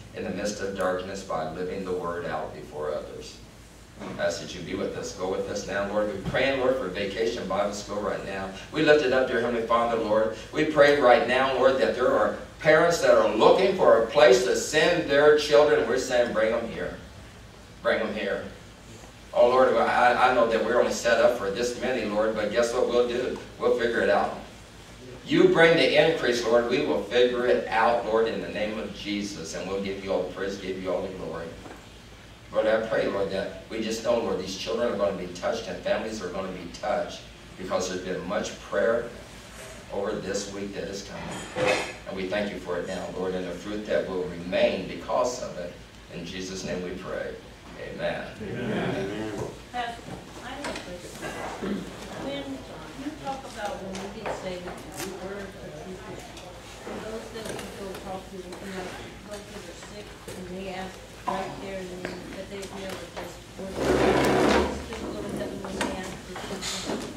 in the midst of darkness by living the word out before others. I ask that you be with us. Go with us now, Lord. We're praying, Lord, for Vacation Bible School right now. We lift it up, dear Heavenly Father, Lord. We pray right now, Lord, that there are parents that are looking for a place to send their children. We're saying, bring them here. Bring them here. Oh, Lord, I, I know that we're only set up for this many, Lord, but guess what we'll do? We'll figure it out. You bring the increase, Lord. We will figure it out, Lord, in the name of Jesus, and we'll give you all the praise, give you all the glory. Lord, I pray, Lord, that we just know, Lord, these children are going to be touched and families are going to be touched because there's been much prayer over this week that is coming. And we thank you for it now, Lord, and the fruit that will remain because of it. In Jesus' name we pray. Amen. Amen. Pastor, I have a question. When you talk about when we get saved, the word of people, for those that we go talk to, you know, those that are sick, and they ask right there and then that they've never just word of still go to heaven when they ask for something.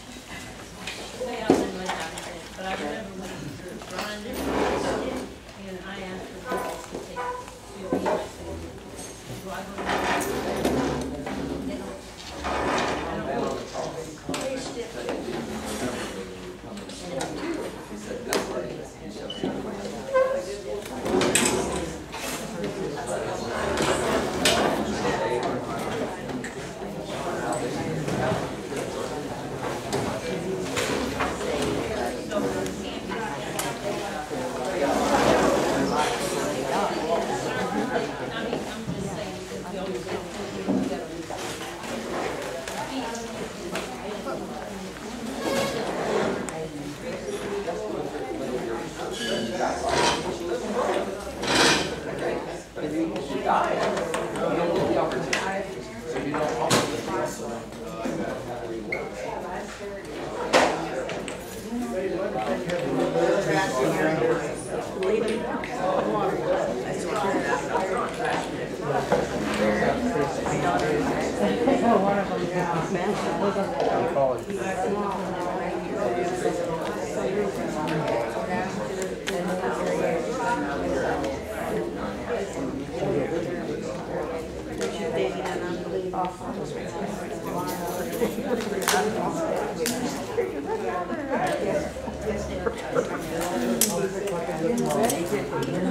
Way out in my house, but I remember when we were Brian did it, and I asked for Jesus to take to be my Savior. Do I go to heaven? They don't. I don't know. They still. Ready?